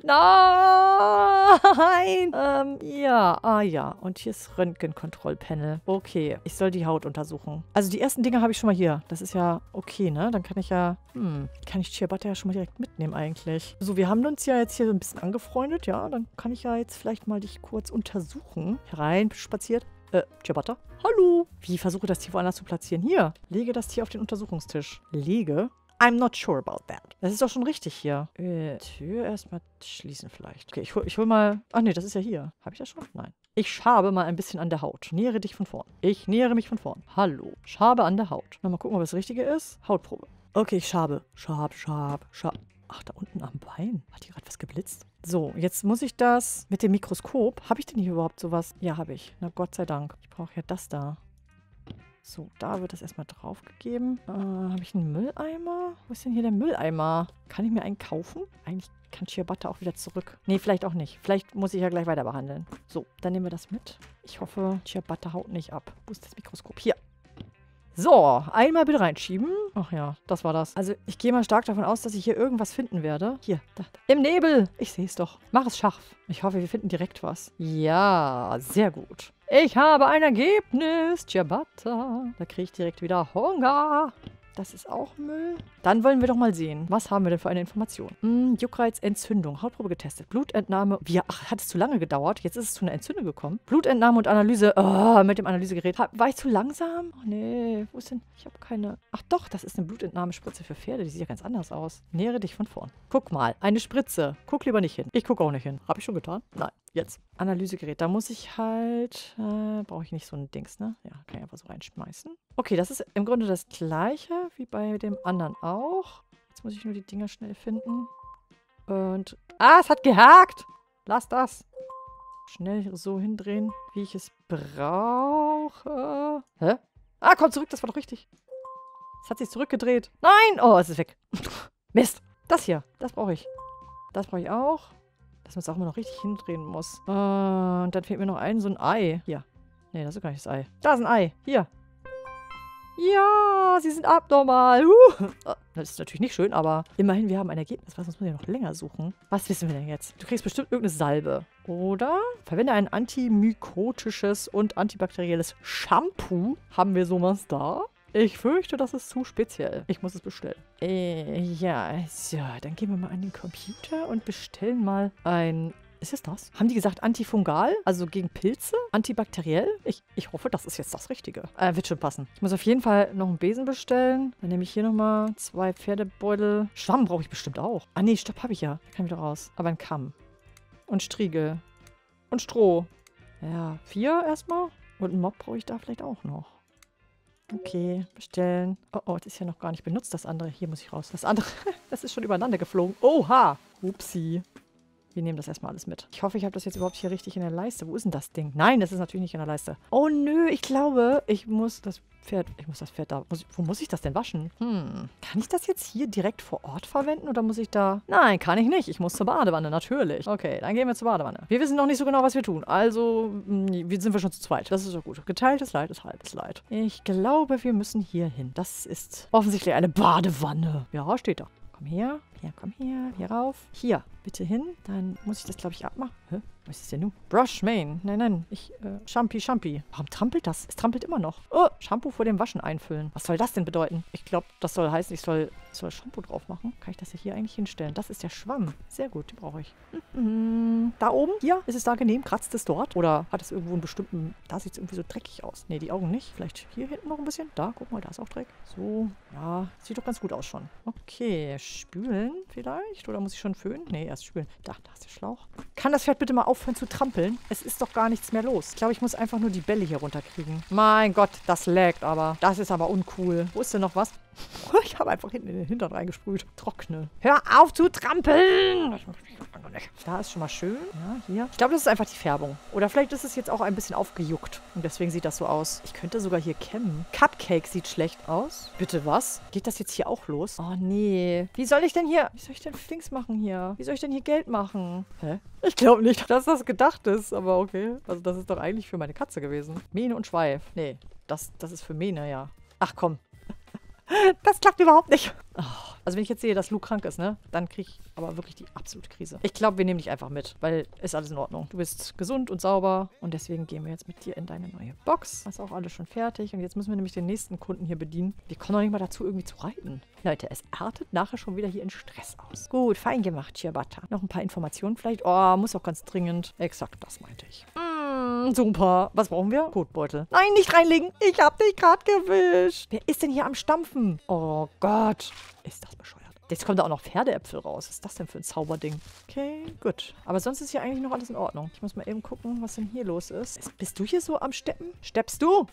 A: Nein! Ähm, ja, ah ja. Und hier ist Röntgenkontrollpanel. Okay, ich soll die Haut untersuchen. Also die ersten Dinge habe ich schon mal hier. Das ist ja okay, ne? Dann kann ich ja, hm, kann ich Ciabatta ja schon mal direkt mitnehmen eigentlich. So, wir haben uns ja jetzt hier so ein bisschen angefreundet, ja? Dann kann ich ja jetzt vielleicht mal dich kurz untersuchen. Herein, spaziert. Äh, Ciabatta? Hallo! Wie versuche das Tier woanders zu platzieren? Hier, lege das Tier auf den Untersuchungstisch. Lege? I'm not sure about that. Das ist doch schon richtig hier. Äh, Tür erstmal schließen vielleicht. Okay, ich hol, ich hol mal... Ach nee, das ist ja hier. Habe ich das schon? Nein. Ich schabe mal ein bisschen an der Haut. Nähere dich von vorn. Ich nähere mich von vorn. Hallo. Schabe an der Haut. Na, mal gucken, ob das Richtige ist. Hautprobe. Okay, ich schabe. Schab, schab, schab. Ach, da unten am Bein. Hat hier gerade was geblitzt? So, jetzt muss ich das mit dem Mikroskop. Habe ich denn hier überhaupt sowas? Ja, habe ich. Na, Gott sei Dank. Ich brauche ja das da. So, da wird das erstmal draufgegeben. Äh, habe ich einen Mülleimer? Wo ist denn hier der Mülleimer? Kann ich mir einen kaufen? Eigentlich kann Ciabatta auch wieder zurück. Nee, vielleicht auch nicht. Vielleicht muss ich ja gleich weiter behandeln. So, dann nehmen wir das mit. Ich hoffe, Ciabatta haut nicht ab. Wo ist das Mikroskop? Hier. So, einmal bitte reinschieben. Ach ja, das war das. Also ich gehe mal stark davon aus, dass ich hier irgendwas finden werde. Hier, da, da. Im Nebel. Ich sehe es doch. Mach es scharf. Ich hoffe, wir finden direkt was. Ja, sehr gut. Ich habe ein Ergebnis. Ciabatta. Da kriege ich direkt wieder Hunger. Das ist auch Müll. Dann wollen wir doch mal sehen. Was haben wir denn für eine Information? Hm, Juckreiz, Entzündung. Hautprobe getestet. Blutentnahme. Wie, ach, hat es zu lange gedauert? Jetzt ist es zu einer Entzündung gekommen. Blutentnahme und Analyse. Oh, mit dem Analysegerät. War ich zu langsam? Oh nee. Wo ist denn? Ich habe keine... Ach doch, das ist eine Blutentnahmespritze für Pferde. Die sieht ja ganz anders aus. Nähere dich von vorn. Guck mal. Eine Spritze. Guck lieber nicht hin. Ich gucke auch nicht hin. Habe ich schon getan? Nein. Jetzt. Analysegerät. Da muss ich halt... Äh, brauche ich nicht so ein Dings, ne? Ja, kann ich einfach so reinschmeißen. Okay, das ist im Grunde das Gleiche wie bei dem anderen auch. Jetzt muss ich nur die Dinger schnell finden. Und... Ah, es hat gehakt! Lass das. Schnell so hindrehen, wie ich es brauche. Hä? Ah, komm zurück, das war doch richtig. Es hat sich zurückgedreht. Nein! Oh, es ist weg. Mist. Das hier, das brauche ich. Das brauche ich auch. Dass man es auch immer noch richtig hindrehen muss. Äh, und dann fehlt mir noch ein, so ein Ei. Hier. Nee, das ist gar nicht das Ei. Da ist ein Ei. Hier. Ja, sie sind abnormal. Uh. Das ist natürlich nicht schön, aber immerhin, wir haben ein Ergebnis. Was, sonst muss ich noch länger suchen. Was wissen wir denn jetzt? Du kriegst bestimmt irgendeine Salbe. Oder? Verwende ein antimykotisches und antibakterielles Shampoo. Haben wir sowas da? Ich fürchte, das ist zu speziell. Ich muss es bestellen. Äh, ja, so. Dann gehen wir mal an den Computer und bestellen mal ein... Ist es das? Haben die gesagt antifungal? Also gegen Pilze? Antibakteriell? Ich, ich hoffe, das ist jetzt das Richtige. Äh, wird schon passen. Ich muss auf jeden Fall noch einen Besen bestellen. Dann nehme ich hier nochmal zwei Pferdebeutel. Schwamm brauche ich bestimmt auch. Ah nee, Stopp habe ich ja. Kann wieder raus. Aber ein Kamm. Und Striegel. Und Stroh. Ja, vier erstmal. Und einen Mob brauche ich da vielleicht auch noch. Okay, bestellen. Oh, oh, das ist ja noch gar nicht benutzt, das andere. Hier muss ich raus. Das andere, das ist schon übereinander geflogen. Oha! Upsi. Wir nehmen das erstmal alles mit. Ich hoffe, ich habe das jetzt überhaupt hier richtig in der Leiste. Wo ist denn das Ding? Nein, das ist natürlich nicht in der Leiste. Oh nö, ich glaube, ich muss das Pferd... Ich muss das Pferd da... Muss ich, wo muss ich das denn waschen? Hm. Kann ich das jetzt hier direkt vor Ort verwenden oder muss ich da... Nein, kann ich nicht. Ich muss zur Badewanne, natürlich. Okay, dann gehen wir zur Badewanne. Wir wissen noch nicht so genau, was wir tun. Also, wie sind wir schon zu zweit. Das ist doch gut. Geteiltes Leid ist halbes Leid. Ich glaube, wir müssen hier hin. Das ist offensichtlich eine Badewanne. Ja, steht da. Komm her. Ja, komm her. Hier rauf. Hier. Bitte hin. Dann muss ich das, glaube ich, abmachen. Hä? Was ist denn nun? Brush Main. Nein, nein. Ich, äh, Champi, Champi. Warum trampelt das? Es trampelt immer noch. Oh, Shampoo vor dem Waschen einfüllen. Was soll das denn bedeuten? Ich glaube, das soll heißen, ich soll, soll Shampoo drauf machen. Kann ich das ja hier eigentlich hinstellen? Das ist der Schwamm. Sehr gut, den brauche ich. Mhm. Da oben? Hier? Ist es da angenehm? Kratzt es dort? Oder hat es irgendwo einen bestimmten... Da sieht es irgendwie so dreckig aus. Nee, die Augen nicht. Vielleicht hier hinten noch ein bisschen? Da, guck mal, da ist auch Dreck. So, ja. Sieht doch ganz gut aus schon. Okay, spülen vielleicht? Oder muss ich schon föhnen? Nee, erst spülen. Da, da ist der Schlauch. Kann das Pferd bitte mal aufhören zu trampeln? Es ist doch gar nichts mehr los. Ich glaube, ich muss einfach nur die Bälle hier runterkriegen. Mein Gott, das laggt aber. Das ist aber uncool. Wo ist denn noch was? Ich habe einfach hinten in den Hintern reingesprüht. Trockne. Hör auf zu trampeln! Da ist schon mal schön. Ja, hier. Ich glaube, das ist einfach die Färbung. Oder vielleicht ist es jetzt auch ein bisschen aufgejuckt. Und deswegen sieht das so aus. Ich könnte sogar hier kämmen. Cupcake sieht schlecht aus. Bitte was? Geht das jetzt hier auch los? Oh, nee. Wie soll ich denn hier... Wie soll ich denn Dings machen hier? Wie soll ich denn hier Geld machen? Hä? Ich glaube nicht, dass das gedacht ist. Aber okay. Also das ist doch eigentlich für meine Katze gewesen. Mähne und Schweif. Nee. Das, das ist für Mähne, ja. Ach komm. Das klappt überhaupt nicht. Oh, also wenn ich jetzt sehe, dass Luke krank ist, ne, dann kriege ich aber wirklich die absolute Krise. Ich glaube, wir nehmen dich einfach mit, weil ist alles in Ordnung. Du bist gesund und sauber und deswegen gehen wir jetzt mit dir in deine neue Box. Das ist auch alles schon fertig und jetzt müssen wir nämlich den nächsten Kunden hier bedienen. Wir kommen noch nicht mal dazu, irgendwie zu reiten. Leute, es artet nachher schon wieder hier in Stress aus. Gut, fein gemacht, Ciabatta. Noch ein paar Informationen vielleicht. Oh, muss auch ganz dringend. Exakt, das meinte ich. Mm, super. Was brauchen wir? Kotbeutel. Nein, nicht reinlegen. Ich hab dich gerade gewischt. Wer ist denn hier am Stampfen? Oh Gott. Ist das bescheuert. Jetzt kommen da auch noch Pferdeäpfel raus. Was ist das denn für ein Zauberding? Okay, gut. Aber sonst ist hier eigentlich noch alles in Ordnung. Ich muss mal eben gucken, was denn hier los ist. Bist du hier so am Steppen? Steppst du?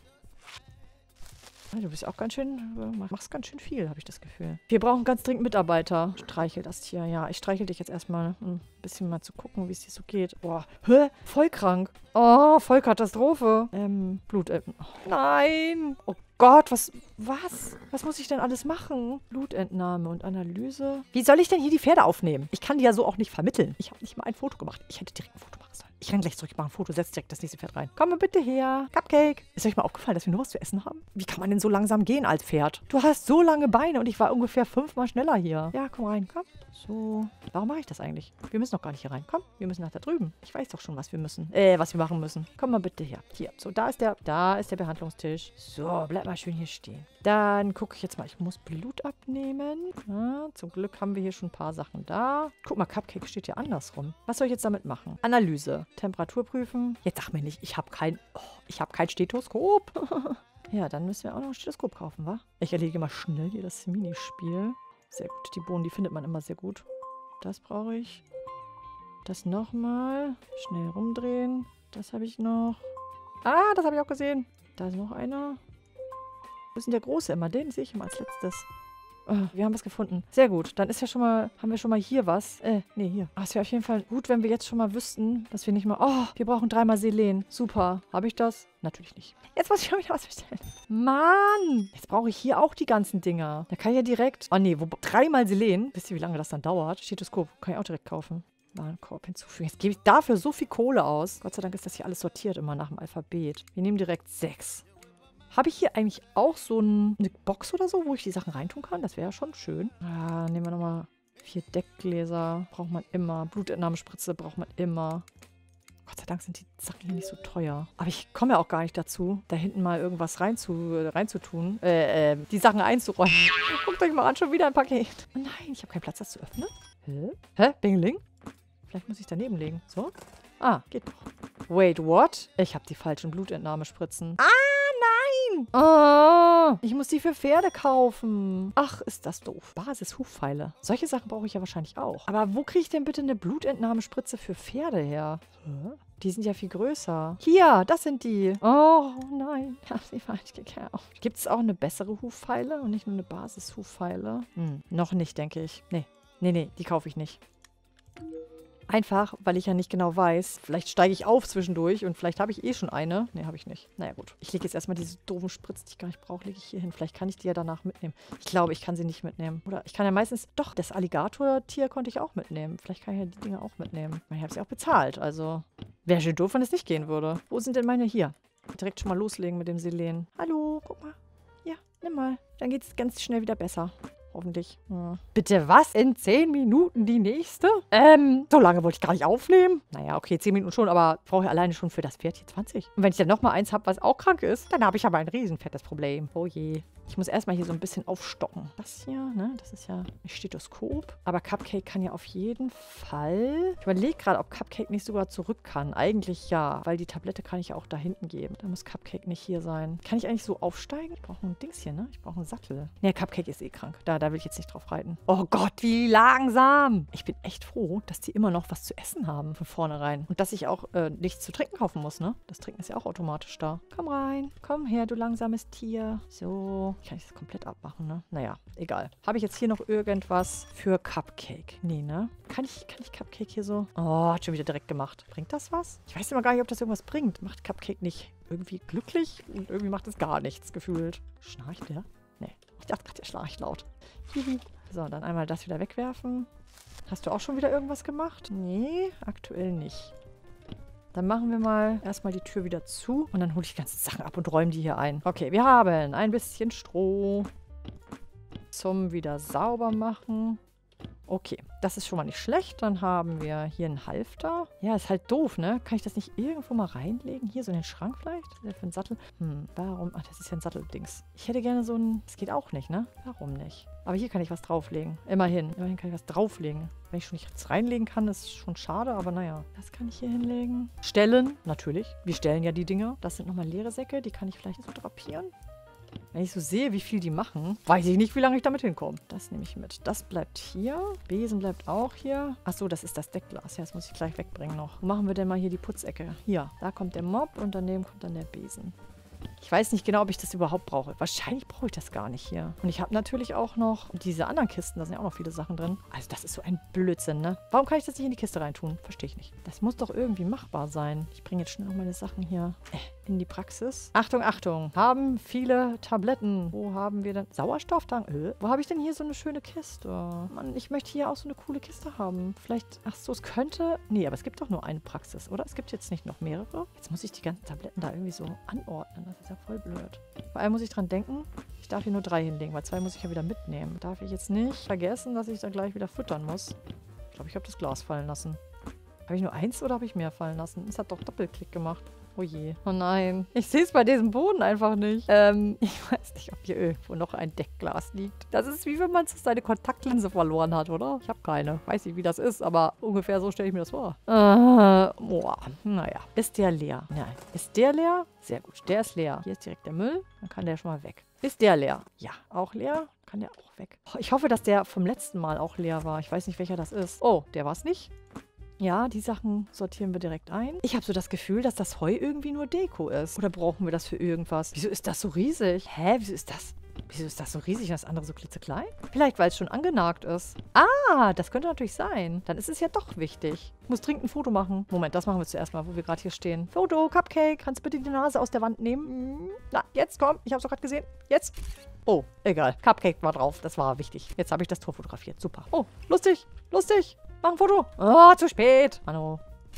A: Du bist auch ganz schön, machst ganz schön viel, habe ich das Gefühl. Wir brauchen ganz dringend Mitarbeiter. Streichel das Tier, ja. Ich streichel dich jetzt erstmal, um ein bisschen mal zu gucken, wie es dir so geht. Boah, hä? Voll krank. Oh, voll Katastrophe. Ähm, Blut, äh, oh, nein. Oh Gott, was, was? Was muss ich denn alles machen? Blutentnahme und Analyse. Wie soll ich denn hier die Pferde aufnehmen? Ich kann die ja so auch nicht vermitteln. Ich habe nicht mal ein Foto gemacht. Ich hätte direkt ein Foto machen sollen. Ich renn gleich zurück, mache ein Foto, setz direkt das nächste Pferd rein. Komm mal bitte her. Cupcake. Ist euch mal aufgefallen, dass wir nur was zu essen haben? Wie kann man denn so langsam gehen als Pferd? Du hast so lange Beine und ich war ungefähr fünfmal schneller hier. Ja, komm rein, komm. So. Warum mache ich das eigentlich? Wir müssen doch gar nicht hier rein. Komm, wir müssen nach da drüben. Ich weiß doch schon, was wir müssen. Äh, was wir machen müssen. Komm mal bitte her. Hier. So, da ist der, da ist der Behandlungstisch. So, bleib mal schön hier stehen. Dann gucke ich jetzt mal. Ich muss Blut abnehmen. Ja, zum Glück haben wir hier schon ein paar Sachen da. Guck mal, Cupcake steht hier andersrum. Was soll ich jetzt damit machen? Analyse. Temperatur prüfen. Jetzt sag mir nicht, ich habe kein, oh, ich habe kein Stethoskop. Ja, dann müssen wir auch noch ein Stethoskop kaufen, wa? Ich erledige mal schnell hier das Minispiel. Sehr gut. Die Bohnen, die findet man immer sehr gut. Das brauche ich. Das nochmal. Schnell rumdrehen. Das habe ich noch. Ah, das habe ich auch gesehen. Da ist noch einer. Wo ist denn der Große immer? Den sehe ich immer als letztes. Oh, wir haben was gefunden. Sehr gut. Dann ist ja schon mal, haben wir schon mal hier was. Äh, nee, hier. Ah, es wäre auf jeden Fall gut, wenn wir jetzt schon mal wüssten, dass wir nicht mal... Oh, wir brauchen dreimal Selen. Super. Habe ich das? Natürlich nicht. Jetzt muss ich schon wieder was bestellen. Mann! Jetzt brauche ich hier auch die ganzen Dinger. Da kann ich ja direkt... Oh nee, wo, dreimal Selen. Wisst ihr, wie lange das dann dauert? Stethoskop. Kann ich auch direkt kaufen. Warenkorb hinzufügen. Jetzt gebe ich dafür so viel Kohle aus. Gott sei Dank ist das hier alles sortiert, immer nach dem Alphabet. Wir nehmen direkt sechs. Habe ich hier eigentlich auch so ein, eine Box oder so, wo ich die Sachen reintun kann? Das wäre ja schon schön. Ah, nehmen wir nochmal vier Deckgläser. Braucht man immer. Blutentnahmespritze braucht man immer. Gott sei Dank sind die Sachen hier nicht so teuer. Aber ich komme ja auch gar nicht dazu, da hinten mal irgendwas rein zu, äh, reinzutun. Äh, äh, die Sachen einzuräumen. Guckt euch mal an, schon wieder ein Paket. Oh nein, ich habe keinen Platz, das zu öffnen. Hä? Hä? Bingeling? Vielleicht muss ich daneben legen. So? Ah, geht doch. Wait, what? Ich habe die falschen Blutentnahmespritzen. Ah! Oh, ich muss die für Pferde kaufen. Ach, ist das doof. Basis-Hufpfeile. Solche Sachen brauche ich ja wahrscheinlich auch. Aber wo kriege ich denn bitte eine Blutentnahmespritze für Pferde her? Hä? Die sind ja viel größer. Hier, das sind die. Oh nein, ich habe sie falsch gekauft. Gibt es auch eine bessere Hufpfeile und nicht nur eine Basis-Hufpfeile? Hm, noch nicht, denke ich. Nee, nee, nee, die kaufe ich nicht. Einfach, weil ich ja nicht genau weiß. Vielleicht steige ich auf zwischendurch und vielleicht habe ich eh schon eine. Nee, habe ich nicht. Naja, gut. Ich lege jetzt erstmal diese doofen Spritzen, die ich gar nicht brauche, lege ich hier hin. Vielleicht kann ich die ja danach mitnehmen. Ich glaube, ich kann sie nicht mitnehmen. Oder ich kann ja meistens... Doch, das Alligator-Tier konnte ich auch mitnehmen. Vielleicht kann ich ja die Dinge auch mitnehmen. Ich habe sie auch bezahlt, also... Wäre schön doof, wenn es nicht gehen würde. Wo sind denn meine hier? Direkt schon mal loslegen mit dem Selen. Hallo, guck mal. Ja, nimm mal. Dann geht es ganz schnell wieder besser. Hoffentlich. Hm. Bitte was? In zehn Minuten die nächste? Ähm, so lange wollte ich gar nicht aufnehmen. Naja, okay, zehn Minuten schon, aber brauche ich alleine schon für das Pferd hier zwanzig. Und wenn ich dann nochmal eins habe, was auch krank ist, dann habe ich aber ein riesen fettes Problem. Oh je. Ich muss erstmal hier so ein bisschen aufstocken. Das hier, ne, das ist ja ein Stethoskop. Aber Cupcake kann ja auf jeden Fall... Ich überlege gerade, ob Cupcake nicht sogar zurück kann. Eigentlich ja, weil die Tablette kann ich ja auch da hinten geben. Da muss Cupcake nicht hier sein. Kann ich eigentlich so aufsteigen? Ich brauche ein Dings hier, ne? Ich brauche einen Sattel. Ne, Cupcake ist eh krank. Da, da will ich jetzt nicht drauf reiten. Oh Gott, wie langsam. Ich bin echt froh, dass die immer noch was zu essen haben von vornherein. Und dass ich auch äh, nichts zu trinken kaufen muss, ne? Das Trinken ist ja auch automatisch da. Komm rein. Komm her, du langsames Tier. So. Kann ich das komplett abmachen, ne? Naja, egal. Habe ich jetzt hier noch irgendwas für Cupcake? Nee, ne? Kann ich, kann ich Cupcake hier so? Oh, hat schon wieder direkt gemacht. Bringt das was? Ich weiß immer gar nicht, ob das irgendwas bringt. Macht Cupcake nicht irgendwie glücklich? Und irgendwie macht es gar nichts gefühlt. Schnarcht der? Nee. Ich dachte gerade, der schnarcht laut. So, dann einmal das wieder wegwerfen. Hast du auch schon wieder irgendwas gemacht? Nee, aktuell nicht. Dann machen wir mal erstmal die Tür wieder zu und dann hole ich die ganzen Sachen ab und räume die hier ein. Okay, wir haben ein bisschen Stroh zum wieder sauber machen. Okay, das ist schon mal nicht schlecht. Dann haben wir hier einen Halfter. Ja, ist halt doof, ne? Kann ich das nicht irgendwo mal reinlegen? Hier, so in den Schrank vielleicht? Das ist ja für einen Sattel. Hm, warum? Ach, das ist ja ein Satteldings. Ich hätte gerne so ein... Das geht auch nicht, ne? Warum nicht? Aber hier kann ich was drauflegen. Immerhin. Immerhin kann ich was drauflegen. Wenn ich schon nichts reinlegen kann, ist schon schade, aber naja. Das kann ich hier hinlegen. Stellen, natürlich. Wir stellen ja die Dinge. Das sind nochmal leere Säcke. Die kann ich vielleicht so drapieren. Wenn ich so sehe, wie viel die machen, weiß ich nicht, wie lange ich damit hinkomme. Das nehme ich mit. Das bleibt hier. Besen bleibt auch hier. Achso, das ist das Deckglas. Ja, das muss ich gleich wegbringen noch. Wo machen wir denn mal hier die Putzecke? Hier. Da kommt der Mob und daneben kommt dann der Besen. Ich weiß nicht genau, ob ich das überhaupt brauche. Wahrscheinlich brauche ich das gar nicht hier. Und ich habe natürlich auch noch diese anderen Kisten. Da sind ja auch noch viele Sachen drin. Also das ist so ein Blödsinn, ne? Warum kann ich das nicht in die Kiste reintun? Verstehe ich nicht. Das muss doch irgendwie machbar sein. Ich bringe jetzt schnell noch meine Sachen hier in die Praxis. Achtung, Achtung. Haben viele Tabletten. Wo haben wir denn? Sauerstofftank? Äh, wo habe ich denn hier so eine schöne Kiste? Mann, ich möchte hier auch so eine coole Kiste haben. Vielleicht, ach so, es könnte... Nee, aber es gibt doch nur eine Praxis, oder? Es gibt jetzt nicht noch mehrere. Jetzt muss ich die ganzen Tabletten da irgendwie so anordnen. Das ist ja voll blöd. Vor allem muss ich dran denken, ich darf hier nur drei hinlegen, weil zwei muss ich ja wieder mitnehmen. Darf ich jetzt nicht vergessen, dass ich da gleich wieder füttern muss. Ich glaube, ich habe das Glas fallen lassen. Habe ich nur eins oder habe ich mehr fallen lassen? Es hat doch Doppelklick gemacht. Oh je. Oh nein. Ich sehe es bei diesem Boden einfach nicht. Ähm, ich weiß nicht, ob hier irgendwo noch ein Deckglas liegt. Das ist wie wenn man seine Kontaktlinse verloren hat, oder? Ich habe keine. Weiß nicht, wie das ist, aber ungefähr so stelle ich mir das vor. Äh, boah. Naja. Ist der leer? Nein. Ist der leer? Sehr gut. Der ist leer. Hier ist direkt der Müll. Dann kann der schon mal weg. Ist der leer? Ja. Auch leer? Kann der auch weg. Ich hoffe, dass der vom letzten Mal auch leer war. Ich weiß nicht, welcher das ist. Oh, der war es nicht. Ja, die Sachen sortieren wir direkt ein. Ich habe so das Gefühl, dass das Heu irgendwie nur Deko ist. Oder brauchen wir das für irgendwas? Wieso ist das so riesig? Hä, wieso ist das... Wieso ist das so riesig und das andere so klitzeklein? Vielleicht, weil es schon angenagt ist. Ah, das könnte natürlich sein. Dann ist es ja doch wichtig. Ich muss dringend ein Foto machen. Moment, das machen wir zuerst mal, wo wir gerade hier stehen. Foto, Cupcake. Kannst du bitte die Nase aus der Wand nehmen? Na, jetzt komm. Ich habe es doch gerade gesehen. Jetzt. Oh, egal. Cupcake war drauf. Das war wichtig. Jetzt habe ich das Tor fotografiert. Super. Oh, lustig. Lustig. Mach ein Foto. Oh, zu spät. Hallo.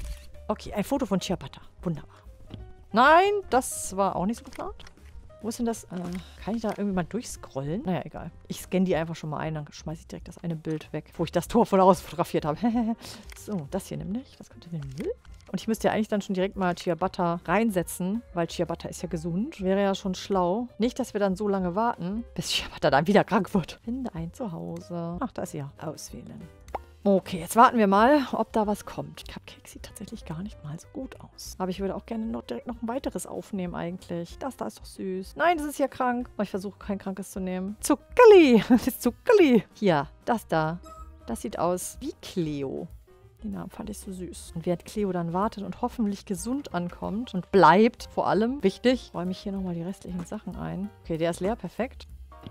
A: Okay, ein Foto von Ciabatta. Wunderbar. Nein, das war auch nicht so geplant. Wo ist denn das? Äh, kann ich da irgendwie mal durchscrollen? Naja, egal. Ich scanne die einfach schon mal ein, dann schmeiße ich direkt das eine Bild weg, wo ich das Tor von außen fotografiert habe. So, das hier nämlich. Das könnte in den Müll. Und ich müsste ja eigentlich dann schon direkt mal Ciabatta reinsetzen, weil Ciabatta ist ja gesund. Wäre ja schon schlau. Nicht, dass wir dann so lange warten, bis Ciabatta dann wieder krank wird. Finde ein Zuhause. Ach, da ist sie ja. Auswählen. Okay, jetzt warten wir mal, ob da was kommt. Cupcake sieht tatsächlich gar nicht mal so gut aus. Aber ich würde auch gerne noch direkt noch ein weiteres aufnehmen eigentlich. Das da ist doch süß. Nein, das ist ja krank. Aber ich versuche kein krankes zu nehmen. Zuckerli. Das ist Zuckerli. Hier, das da. Das sieht aus wie Cleo. Den Namen fand ich so süß. Und während Cleo dann wartet und hoffentlich gesund ankommt und bleibt, vor allem, wichtig, räume ich hier nochmal die restlichen Sachen ein. Okay, der ist leer. Perfekt.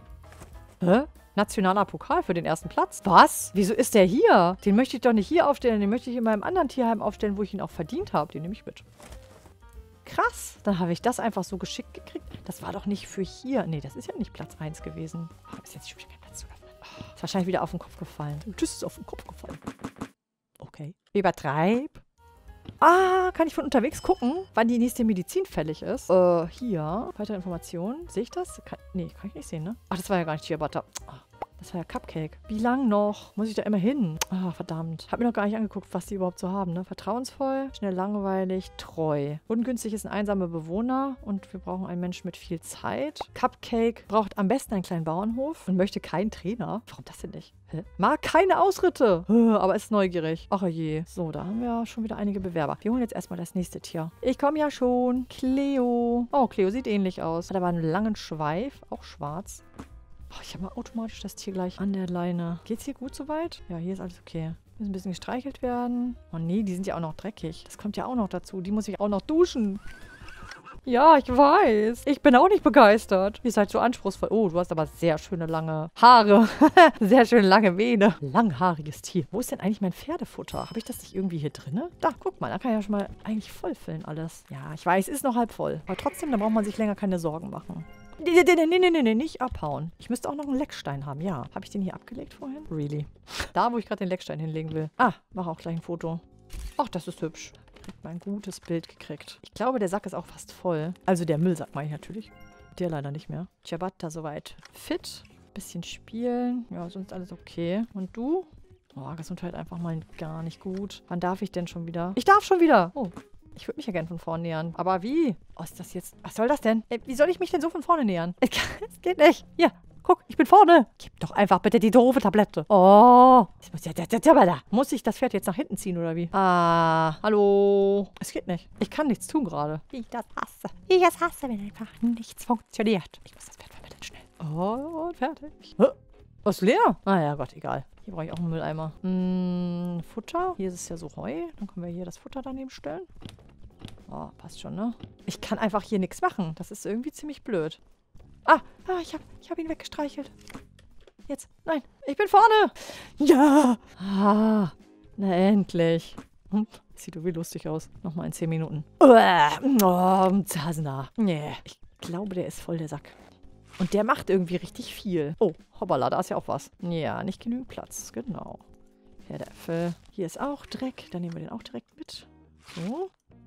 A: Hä? Nationaler Pokal für den ersten Platz. Was? Wieso ist der hier? Den möchte ich doch nicht hier aufstellen. Den möchte ich in meinem anderen Tierheim aufstellen, wo ich ihn auch verdient habe. Den nehme ich mit. Krass. Dann habe ich das einfach so geschickt gekriegt. Das war doch nicht für hier. Nee, das ist ja nicht Platz eins gewesen. Oh, ist jetzt schon wieder kein Platz zu öffnen. Oh, ist wahrscheinlich wieder auf den Kopf gefallen. Tschüss, ist auf den Kopf gefallen. Okay. Übertreib. Ah, kann ich von unterwegs gucken, wann die nächste Medizin fällig ist? Äh, hier. Weitere Informationen. Sehe ich das? Kann, nee, kann ich nicht sehen, ne? Ach, das war ja gar nicht Ciabatta. Ah, das war ja Cupcake. Wie lang noch? Muss ich da immer hin? Ah, verdammt. Hab mir noch gar nicht angeguckt, was die überhaupt so haben, ne? Vertrauensvoll, schnell langweilig, treu. Ungünstig ist ein einsamer Bewohner und wir brauchen einen Menschen mit viel Zeit. Cupcake braucht am besten einen kleinen Bauernhof und möchte keinen Trainer. Warum das denn nicht? Hä? Mag keine Ausritte. Aber ist neugierig. Ach je. So, da haben wir schon wieder einige Bewerber. Wir holen jetzt erstmal das nächste Tier. Ich komme ja schon. Cleo. Oh, Cleo sieht ähnlich aus. Hat aber einen langen Schweif. Auch schwarz. Oh, ich habe mal automatisch das Tier gleich an der Leine. Geht's hier gut soweit? Ja, hier ist alles okay. Müssen ein bisschen gestreichelt werden. Oh nee, die sind ja auch noch dreckig. Das kommt ja auch noch dazu. Die muss ich auch noch duschen. Ja, ich weiß. Ich bin auch nicht begeistert. Ihr seid so anspruchsvoll. Oh, du hast aber sehr schöne lange Haare. Sehr schöne lange Mähne. Langhaariges Tier. Wo ist denn eigentlich mein Pferdefutter? Habe ich das nicht irgendwie hier drin? Da, guck mal. Da kann ich ja schon mal eigentlich vollfüllen alles. Ja, ich weiß, ist noch halb voll. Aber trotzdem, da braucht man sich länger keine Sorgen machen. Nee, nee, nee, nee, nee, nee, nicht abhauen. Ich müsste auch noch einen Leckstein haben, ja. Habe ich den hier abgelegt vorhin? Really? Da, wo ich gerade den Leckstein hinlegen will. Ah, mache auch gleich ein Foto. Ach, das ist hübsch. Ich habe ein gutes Bild gekriegt. Ich glaube, der Sack ist auch fast voll. Also der Müllsack meine ich natürlich. Der leider nicht mehr. Ciabatta soweit fit. Bisschen spielen. Ja, sonst alles okay. Und du? Oh, Gesundheit einfach mal gar nicht gut. Wann darf ich denn schon wieder? Ich darf schon wieder! Oh. Ich würde mich ja gerne von vorne nähern. Aber wie? Oh, ist das jetzt... Was soll das denn? Ey, wie soll ich mich denn so von vorne nähern? Es geht nicht. Hier, guck, ich bin vorne. Gib doch einfach bitte die doofe Tablette. Oh. Ich muss, ja, muss ich das Pferd jetzt nach hinten ziehen, oder wie? Ah, hallo. Es geht nicht. Ich kann nichts tun gerade. Wie ich das hasse. Wie ich es hasse, wenn einfach nichts funktioniert. Ich muss das Pferd vermitteln, schnell. Oh, und fertig. Was, leer? Ah ja, Gott, egal. Hier brauche ich auch einen Mülleimer. Hm, Futter. Hier ist es ja so Heu. Dann können wir hier das Futter daneben stellen. Oh, passt schon, ne? Ich kann einfach hier nichts machen. Das ist irgendwie ziemlich blöd. Ah, ah ich habe ich hab ihn weggestreichelt. Jetzt, nein, ich bin vorne. Ja. Ah, na endlich. Hm, sieht irgendwie lustig aus. Nochmal in zehn Minuten. Oh, Zasna. Nee. Ich glaube, der ist voll, der Sack. Und der macht irgendwie richtig viel. Oh, hoppala, da ist ja auch was. Ja, nicht genügend Platz, genau. Pferdeäpfel. Hier ist auch Dreck. Dann nehmen wir den auch direkt mit. So.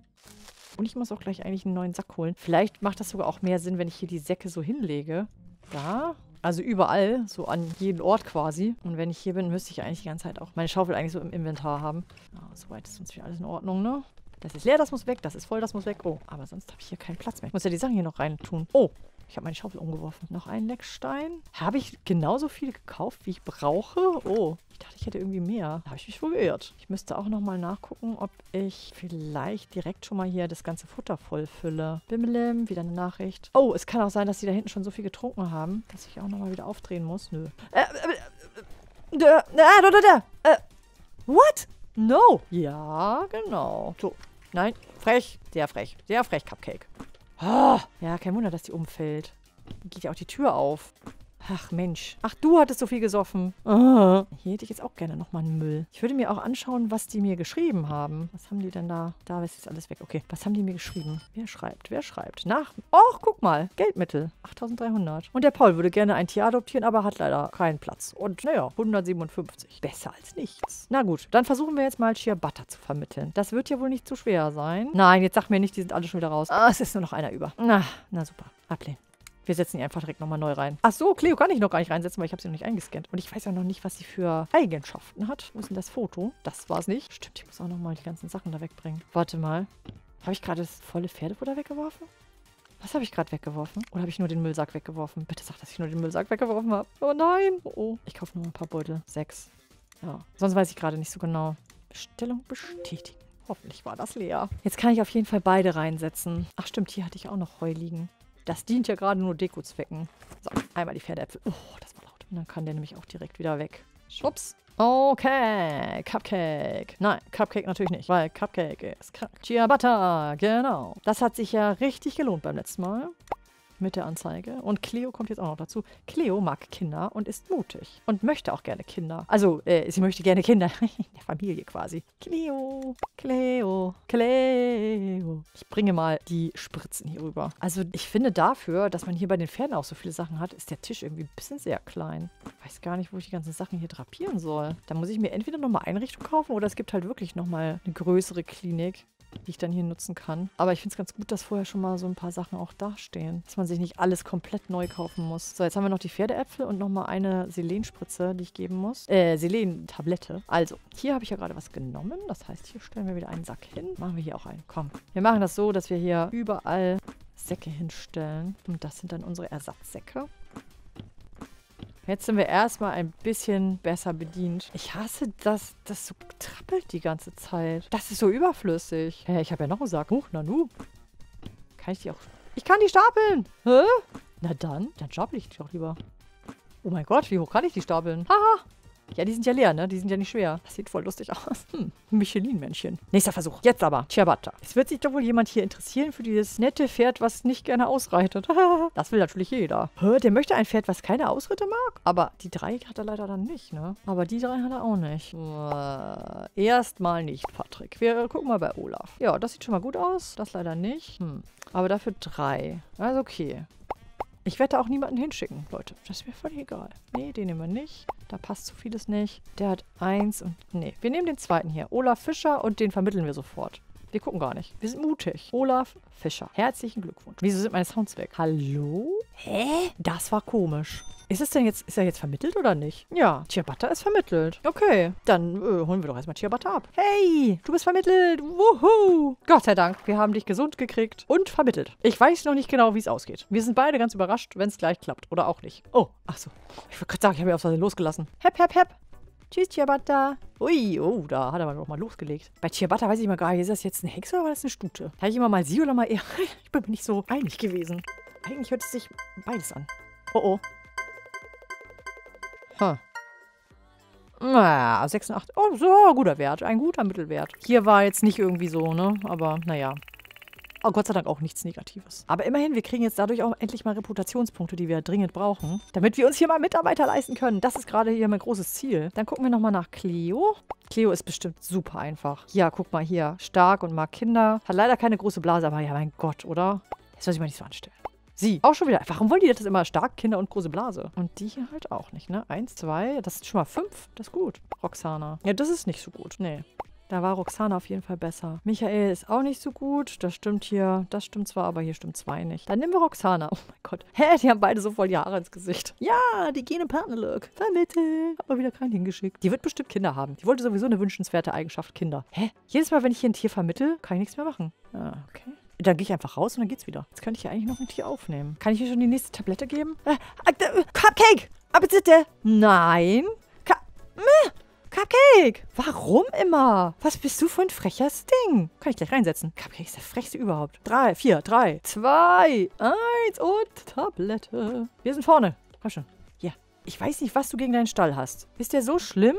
A: Und ich muss auch gleich eigentlich einen neuen Sack holen. Vielleicht macht das sogar auch mehr Sinn, wenn ich hier die Säcke so hinlege. Da. Also überall, so an jeden Ort quasi. Und wenn ich hier bin, müsste ich eigentlich die ganze Zeit auch meine Schaufel eigentlich so im Inventar haben. Ja, soweit ist sonst wieder alles in Ordnung, ne? Das ist leer, das muss weg. Das ist voll, das muss weg. Oh, aber sonst habe ich hier keinen Platz mehr. Ich muss ja die Sachen hier noch rein tun. Oh, ich habe meine Schaufel umgeworfen. Noch einen Leckstein. Habe ich genauso viele gekauft, wie ich brauche? Oh, ich dachte, ich hätte irgendwie mehr. Da habe ich mich wohl geirrt. Ich müsste auch nochmal nachgucken, ob ich vielleicht direkt schon mal hier das ganze Futter voll fülle. Bimmelim, wieder eine Nachricht. Oh, es kann auch sein, dass die da hinten schon so viel getrunken haben, dass ich auch nochmal wieder aufdrehen muss. Nö. Äh, äh, äh, äh, äh, äh, äh, what? No. Ja, genau. So. Nein, frech. Sehr frech. Sehr frech, Cupcake. Oh, ja, kein Wunder, dass die umfällt. Geht ja auch die Tür auf. Ach Mensch. Ach, du hattest so viel gesoffen. Oh. Hier hätte ich jetzt auch gerne nochmal einen Müll. Ich würde mir auch anschauen, was die mir geschrieben haben. Was haben die denn da? Da ist jetzt alles weg. Okay, was haben die mir geschrieben? Wer schreibt? Wer schreibt? Nach... Och, guck mal. Geldmittel. achttausenddreihundert. Und der Paul würde gerne ein Tier adoptieren, aber hat leider keinen Platz. Und naja, hundertsiebenundfünfzig. Besser als nichts. Na gut, dann versuchen wir jetzt mal Ciabatta zu vermitteln. Das wird ja wohl nicht zu schwer sein. Nein, jetzt sag mir nicht, die sind alle schon wieder raus. Ah, es ist nur noch einer über. Na, na super. Ablehnen. Wir setzen die einfach direkt nochmal neu rein. Ach so, Cleo kann ich noch gar nicht reinsetzen, weil ich habe sie noch nicht eingescannt. Und ich weiß ja noch nicht, was sie für Eigenschaften hat. Wo ist denn das Foto? Das war es nicht. Stimmt, ich muss auch nochmal die ganzen Sachen da wegbringen. Warte mal. Habe ich gerade das volle Pferdefutter weggeworfen? Was habe ich gerade weggeworfen? Oder habe ich nur den Müllsack weggeworfen? Bitte sag, dass ich nur den Müllsack weggeworfen habe. Oh nein. Oh, oh. Ich kaufe nur ein paar Beutel. Sechs. Ja. Sonst weiß ich gerade nicht so genau. Bestellung bestätigen. Hoffentlich war das leer. Jetzt kann ich auf jeden Fall beide reinsetzen. Ach stimmt, hier hatte ich auch noch Heu liegen. Das dient ja gerade nur Dekozwecken. So, einmal die Pferdeäpfel. Oh, das war laut. Und dann kann der nämlich auch direkt wieder weg. Schwupps. Okay, Cupcake. Nein, Cupcake natürlich nicht, weil Cupcake ist krank. Ciabatta, genau. Das hat sich ja richtig gelohnt beim letzten Mal. Mit der Anzeige. Und Cleo kommt jetzt auch noch dazu. Cleo mag Kinder und ist mutig. Und möchte auch gerne Kinder. Also, äh, sie möchte gerne Kinder. In der Familie quasi. Cleo, Cleo, Cleo. Ich bringe mal die Spritzen hier rüber. Also, ich finde dafür, dass man hier bei den Pferden auch so viele Sachen hat, ist der Tisch irgendwie ein bisschen sehr klein. Ich weiß gar nicht, wo ich die ganzen Sachen hier drapieren soll. Da muss ich mir entweder nochmal Einrichtung kaufen oder es gibt halt wirklich nochmal eine größere Klinik, die ich dann hier nutzen kann. Aber ich finde es ganz gut, dass vorher schon mal so ein paar Sachen auch dastehen. Dass man sich nicht alles komplett neu kaufen muss. So, jetzt haben wir noch die Pferdeäpfel und nochmal eine Selenspritze, die ich geben muss. Äh, Selen-Tablette. Also, hier habe ich ja gerade was genommen. Das heißt, hier stellen wir wieder einen Sack hin. Machen wir hier auch einen. Komm. Wir machen das so, dass wir hier überall Säcke hinstellen. Und das sind dann unsere Ersatzsäcke. Jetzt sind wir erstmal ein bisschen besser bedient. Ich hasse, dass das so trappelt die ganze Zeit. Das ist so überflüssig. Hä, ich habe ja noch einen Sack. Huch, Nanu. Kann ich die auch... Ich kann die stapeln. Hä? Na dann, dann stapel ich die doch lieber. Oh mein Gott, wie hoch kann ich die stapeln? Haha. Ja, die sind ja leer, ne? Die sind ja nicht schwer. Das sieht voll lustig aus. Hm, Michelin-Männchen. Nächster Versuch. Jetzt aber. Ciabatta. Es wird sich doch wohl jemand hier interessieren für dieses nette Pferd, was nicht gerne ausreitet. Das will natürlich jeder. Hä, der möchte ein Pferd, was keine Ausritte mag? Aber die drei hat er leider dann nicht, ne? Aber die drei hat er auch nicht. Äh, erstmal nicht, Patrick. Wir gucken mal bei Olaf. Ja, das sieht schon mal gut aus. Das leider nicht. Hm. Aber dafür drei. Also okay. Ich werde da auch niemanden hinschicken, Leute. Das ist mir völlig egal. Nee, den nehmen wir nicht. Da passt so vieles nicht. Der hat eins und... Nee, wir nehmen den zweiten hier. Olaf Fischer und den vermitteln wir sofort. Wir gucken gar nicht. Wir sind mutig. Olaf Fischer. Herzlichen Glückwunsch. Wieso sind meine Sounds weg? Hallo? Hä? Das war komisch. Ist es denn jetzt... Ist er jetzt vermittelt oder nicht? Ja, Ciabatta ist vermittelt. Okay, dann äh, holen wir doch erstmal Ciabatta ab. Hey, du bist vermittelt. Wuhu. Gott sei Dank, wir haben dich gesund gekriegt und vermittelt. Ich weiß noch nicht genau, wie es ausgeht. Wir sind beide ganz überrascht, wenn es gleich klappt. Oder auch nicht. Oh, ach so. Ich wollte gerade sagen, ich habe mich auf Versehen losgelassen. Hep, hep, hep. Tschüss, Ciabatta. Ui, oh, da hat er doch mal losgelegt. Bei Ciabatta weiß ich mal gar nicht, ist das jetzt eine Hexe oder war das eine Stute? Habe ich immer mal sie oder mal er? Ich bin mir nicht so einig gewesen. Eigentlich hört es sich beides an. Oh, oh. Huh. Naja, sechsundachtzig. Oh, so, guter Wert. Ein guter Mittelwert. Hier war jetzt nicht irgendwie so, ne? Aber naja. Oh, Gott sei Dank auch nichts Negatives. Aber immerhin, wir kriegen jetzt dadurch auch endlich mal Reputationspunkte, die wir dringend brauchen, damit wir uns hier mal Mitarbeiter leisten können. Das ist gerade hier mein großes Ziel. Dann gucken wir nochmal nach Cleo. Cleo ist bestimmt super einfach. Ja, guck mal hier. Stark und mag Kinder. Hat leider keine große Blase, aber ja, mein Gott, oder? Das soll sich mal nicht so anstellen. Sie. Auch schon wieder. Warum wollen die das immer? Stark, Kinder und große Blase. Und die hier halt auch nicht, ne? Eins, zwei. Das ist schon mal fünf. Das ist gut. Roxana. Ja, das ist nicht so gut. Nee. Da war Roxana auf jeden Fall besser. Michael ist auch nicht so gut. Das stimmt hier. Das stimmt zwar, aber hier stimmt zwei nicht. Dann nehmen wir Roxana. Oh mein Gott. Hä? Die haben beide so voll die Haare ins Gesicht. Ja, die gehen im Partnerlook. Vermitteln. Aber wieder keinen hingeschickt. Die wird bestimmt Kinder haben. Die wollte sowieso eine wünschenswerte Eigenschaft, Kinder. Hä? Jedes Mal, wenn ich hier ein Tier vermittle, kann ich nichts mehr machen. Ah, okay. Dann gehe ich einfach raus und dann geht's wieder. Jetzt könnte ich ja eigentlich noch ein Tier aufnehmen. Kann ich hier schon die nächste Tablette geben? Äh, äh, Cupcake! Aber bitte! Nein! Ka Meh. Cupcake! Warum immer? Was bist du für ein freches Ding? Kann ich gleich reinsetzen. Cupcake ist der frechste überhaupt. Drei, vier, drei, zwei, eins und Tablette. Wir sind vorne. Komm schon. Ja. Ich weiß nicht, was du gegen deinen Stall hast. Ist der so schlimm?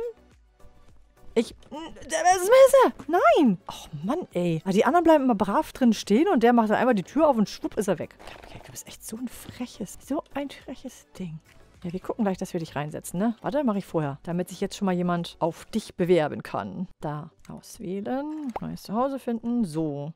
A: Ich... Das ist Messer! Nein! Och Mann, ey. Die anderen bleiben immer brav drin stehen und der macht dann einmal die Tür auf und schwupp ist er weg. Okay, du bist echt so ein freches, so ein freches Ding. Ja, wir gucken gleich, dass wir dich reinsetzen, ne? Warte, mache ich vorher. Damit sich jetzt schon mal jemand auf dich bewerben kann. Da. Auswählen. Neues Zuhause finden. So.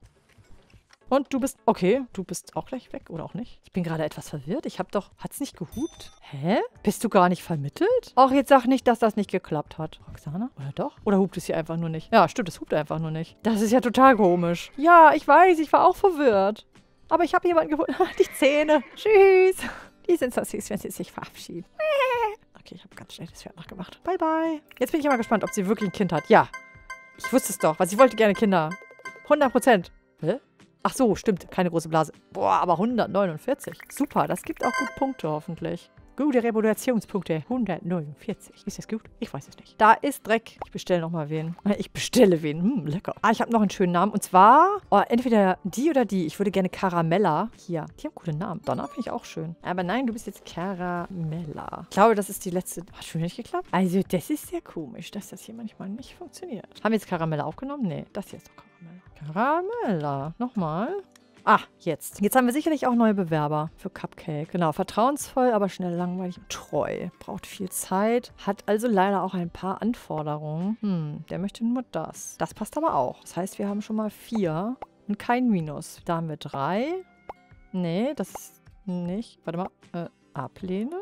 A: Und du bist... Okay, du bist auch gleich weg, oder auch nicht? Ich bin gerade etwas verwirrt. Ich hab doch... Hat's nicht gehupt? Hä? Bist du gar nicht vermittelt? Ach, jetzt sag nicht, dass das nicht geklappt hat. Roxana? Oder doch? Oder hupt es hier einfach nur nicht? Ja, stimmt, es hupt einfach nur nicht. Das ist ja total komisch. Ja, ich weiß, ich war auch verwirrt. Aber ich habe jemanden gefunden. Die Zähne. Tschüss. Die sind so süß, wenn sie sich verabschieden. Okay, ich habe ganz schnell das Pferd nachgemacht. Bye, bye. Jetzt bin ich mal gespannt, ob sie wirklich ein Kind hat. Ja. Ich wusste es doch, weil sie wollte gerne Kinder. hundert Prozent. Hä? Ach so, stimmt. Keine große Blase. Boah, aber hundertneunundvierzig. Super, das gibt auch gut Punkte hoffentlich. Gute Reputationspunkte. hundertneunundvierzig. Ist das gut? Ich weiß es nicht. Da ist Dreck. Ich bestelle nochmal wen. Ich bestelle wen. Hm, lecker. Ah, ich habe noch einen schönen Namen. Und zwar, oh, entweder die oder die. Ich würde gerne Caramella. Hier. Die haben gute Namen. Donner finde ich auch schön. Aber nein, du bist jetzt Caramella. Ich glaube, das ist die letzte. Hat schon nicht geklappt? Also, das ist sehr komisch, dass das hier manchmal nicht funktioniert. Haben wir jetzt Caramella aufgenommen? Nee, das hier ist doch Caramella. Caramella. Nochmal. Ah, jetzt. Jetzt haben wir sicherlich auch neue Bewerber für Cupcake. Genau, vertrauensvoll, aber schnell, langweilig und treu. Braucht viel Zeit, hat also leider auch ein paar Anforderungen. Hm, der möchte nur das. Das passt aber auch. Das heißt, wir haben schon mal vier und kein Minus. Da haben wir drei. Nee, das ist nicht. Warte mal. Äh, ablehnen.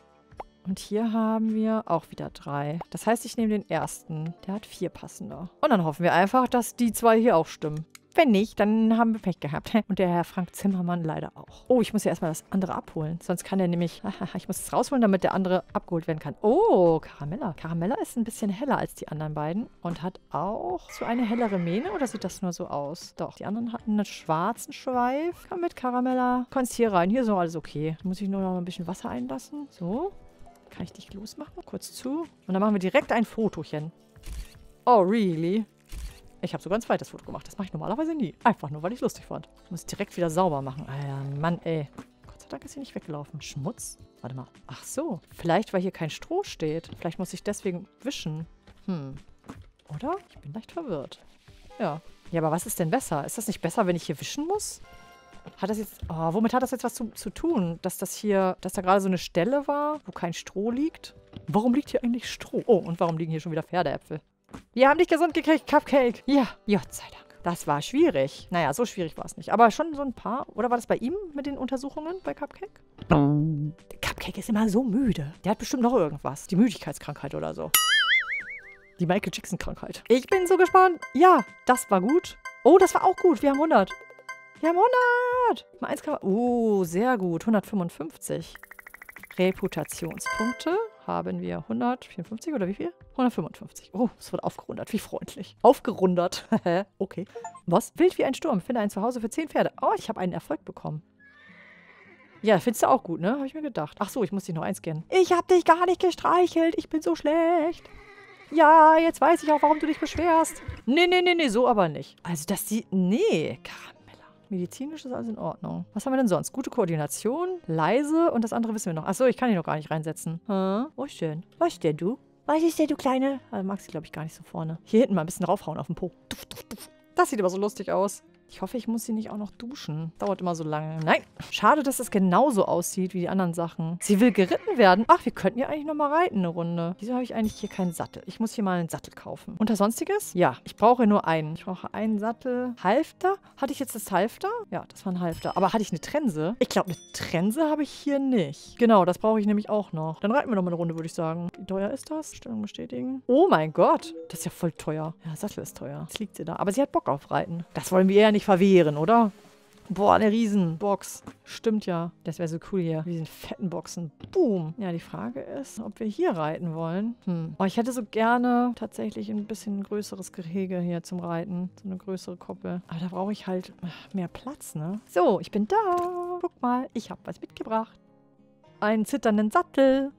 A: Und hier haben wir auch wieder drei. Das heißt, ich nehme den ersten. Der hat vier passende. Und dann hoffen wir einfach, dass die zwei hier auch stimmen. Wenn nicht, dann haben wir Pech gehabt. Und der Herr Frank Zimmermann leider auch. Oh, ich muss ja erstmal das andere abholen. Sonst kann er nämlich... Ich muss es rausholen, damit der andere abgeholt werden kann. Oh, Caramella. Caramella ist ein bisschen heller als die anderen beiden. Und hat auch so eine hellere Mähne. Oder sieht das nur so aus? Doch, die anderen hatten einen schwarzen Schweif. Komm mit, Caramella. Kannst hier rein. Hier ist noch alles okay. Da muss ich nur noch ein bisschen Wasser einlassen. So. Kann ich dich losmachen? Kurz zu. Und dann machen wir direkt ein Fotochen. Oh, really? Ich habe sogar ein zweites Foto gemacht. Das mache ich normalerweise nie. Einfach nur, weil ich es lustig fand. Ich muss direkt wieder sauber machen. Alter, Mann, ey. Gott sei Dank ist sie nicht weggelaufen. Schmutz? Warte mal. Ach so. Vielleicht, weil hier kein Stroh steht. Vielleicht muss ich deswegen wischen. Hm. Oder? Ich bin leicht verwirrt. Ja. Ja, aber was ist denn besser? Ist das nicht besser, wenn ich hier wischen muss? Hat das jetzt... Oh, womit hat das jetzt was zu, zu tun? Dass das hier... Dass da gerade so eine Stelle war, wo kein Stroh liegt? Warum liegt hier eigentlich Stroh? Oh, und warum liegen hier schon wieder Pferdeäpfel? Wir haben dich gesund gekriegt, Cupcake. Ja, Gott sei Dank. Das war schwierig. Naja, so schwierig war es nicht. Aber schon so ein paar. Oder war das bei ihm mit den Untersuchungen bei Cupcake? Der Cupcake ist immer so müde. Der hat bestimmt noch irgendwas. Die Müdigkeitskrankheit oder so. Die Michael Jackson-Krankheit. Ich bin so gespannt. Ja, das war gut. Oh, das war auch gut. Wir haben hundert. Wir haben hundert. Mal eins kann man... Oh, sehr gut. hundertfünfundfünfzig. Reputationspunkte haben wir hundertvierundfünfzig oder wie viel? hundertfünfundfünfzig. Oh, es wird aufgerundet. Wie freundlich. Aufgerundet. Okay. Was? Wild wie ein Sturm. Finde ein Zuhause für zehn Pferde. Oh, ich habe einen Erfolg bekommen. Ja, findest du auch gut, ne? Habe ich mir gedacht. Ach so, ich muss dich noch einscannen. Ich habe dich gar nicht gestreichelt. Ich bin so schlecht. Ja, jetzt weiß ich auch, warum du dich beschwerst. Nee, nee, nee, nee, so aber nicht. Also, das sieht... Nee, Karamella. Medizinisch ist alles in Ordnung. Was haben wir denn sonst? Gute Koordination, leise und das andere wissen wir noch. Achso, ich kann ihn noch gar nicht reinsetzen. Hm? Wo ist denn? Was ist denn, du? Was ist denn, du Kleine? Also, mag sie, glaube ich, gar nicht so vorne. Hier hinten mal ein bisschen raufhauen auf den Po. Duff, duff, duff. Das sieht aber so lustig aus. Ich hoffe, ich muss sie nicht auch noch duschen. Dauert immer so lange. Nein. Schade, dass es genauso aussieht wie die anderen Sachen. Sie will geritten werden. Ach, wir könnten ja eigentlich noch mal reiten eine Runde. Wieso habe ich eigentlich hier keinen Sattel? Ich muss hier mal einen Sattel kaufen. Unter Sonstiges? Ja, ich brauche nur einen. Ich brauche einen Sattel. Halfter? Hatte ich jetzt das Halfter? Ja, das war ein Halfter. Aber hatte ich eine Trense? Ich glaube, eine Trense habe ich hier nicht. Genau, das brauche ich nämlich auch noch. Dann reiten wir noch mal eine Runde, würde ich sagen. Wie teuer ist das? Stellung bestätigen. Oh mein Gott. Das ist ja voll teuer. Ja, Sattel ist teuer. Jetzt liegt sie da. Aber sie hat Bock auf Reiten. Das wollen wir eher nicht verwehren, oder? Boah, eine Riesenbox. Stimmt ja. Das wäre so cool hier. Diesen fetten Boxen. Boom. Ja, die Frage ist, ob wir hier reiten wollen. Hm. Oh, ich hätte so gerne tatsächlich ein bisschen größeres Gehege hier zum Reiten. So eine größere Koppel. Aber da brauche ich halt mehr Platz, ne? So, ich bin da. Guck mal, ich habe was mitgebracht. Einen zitternden Sattel.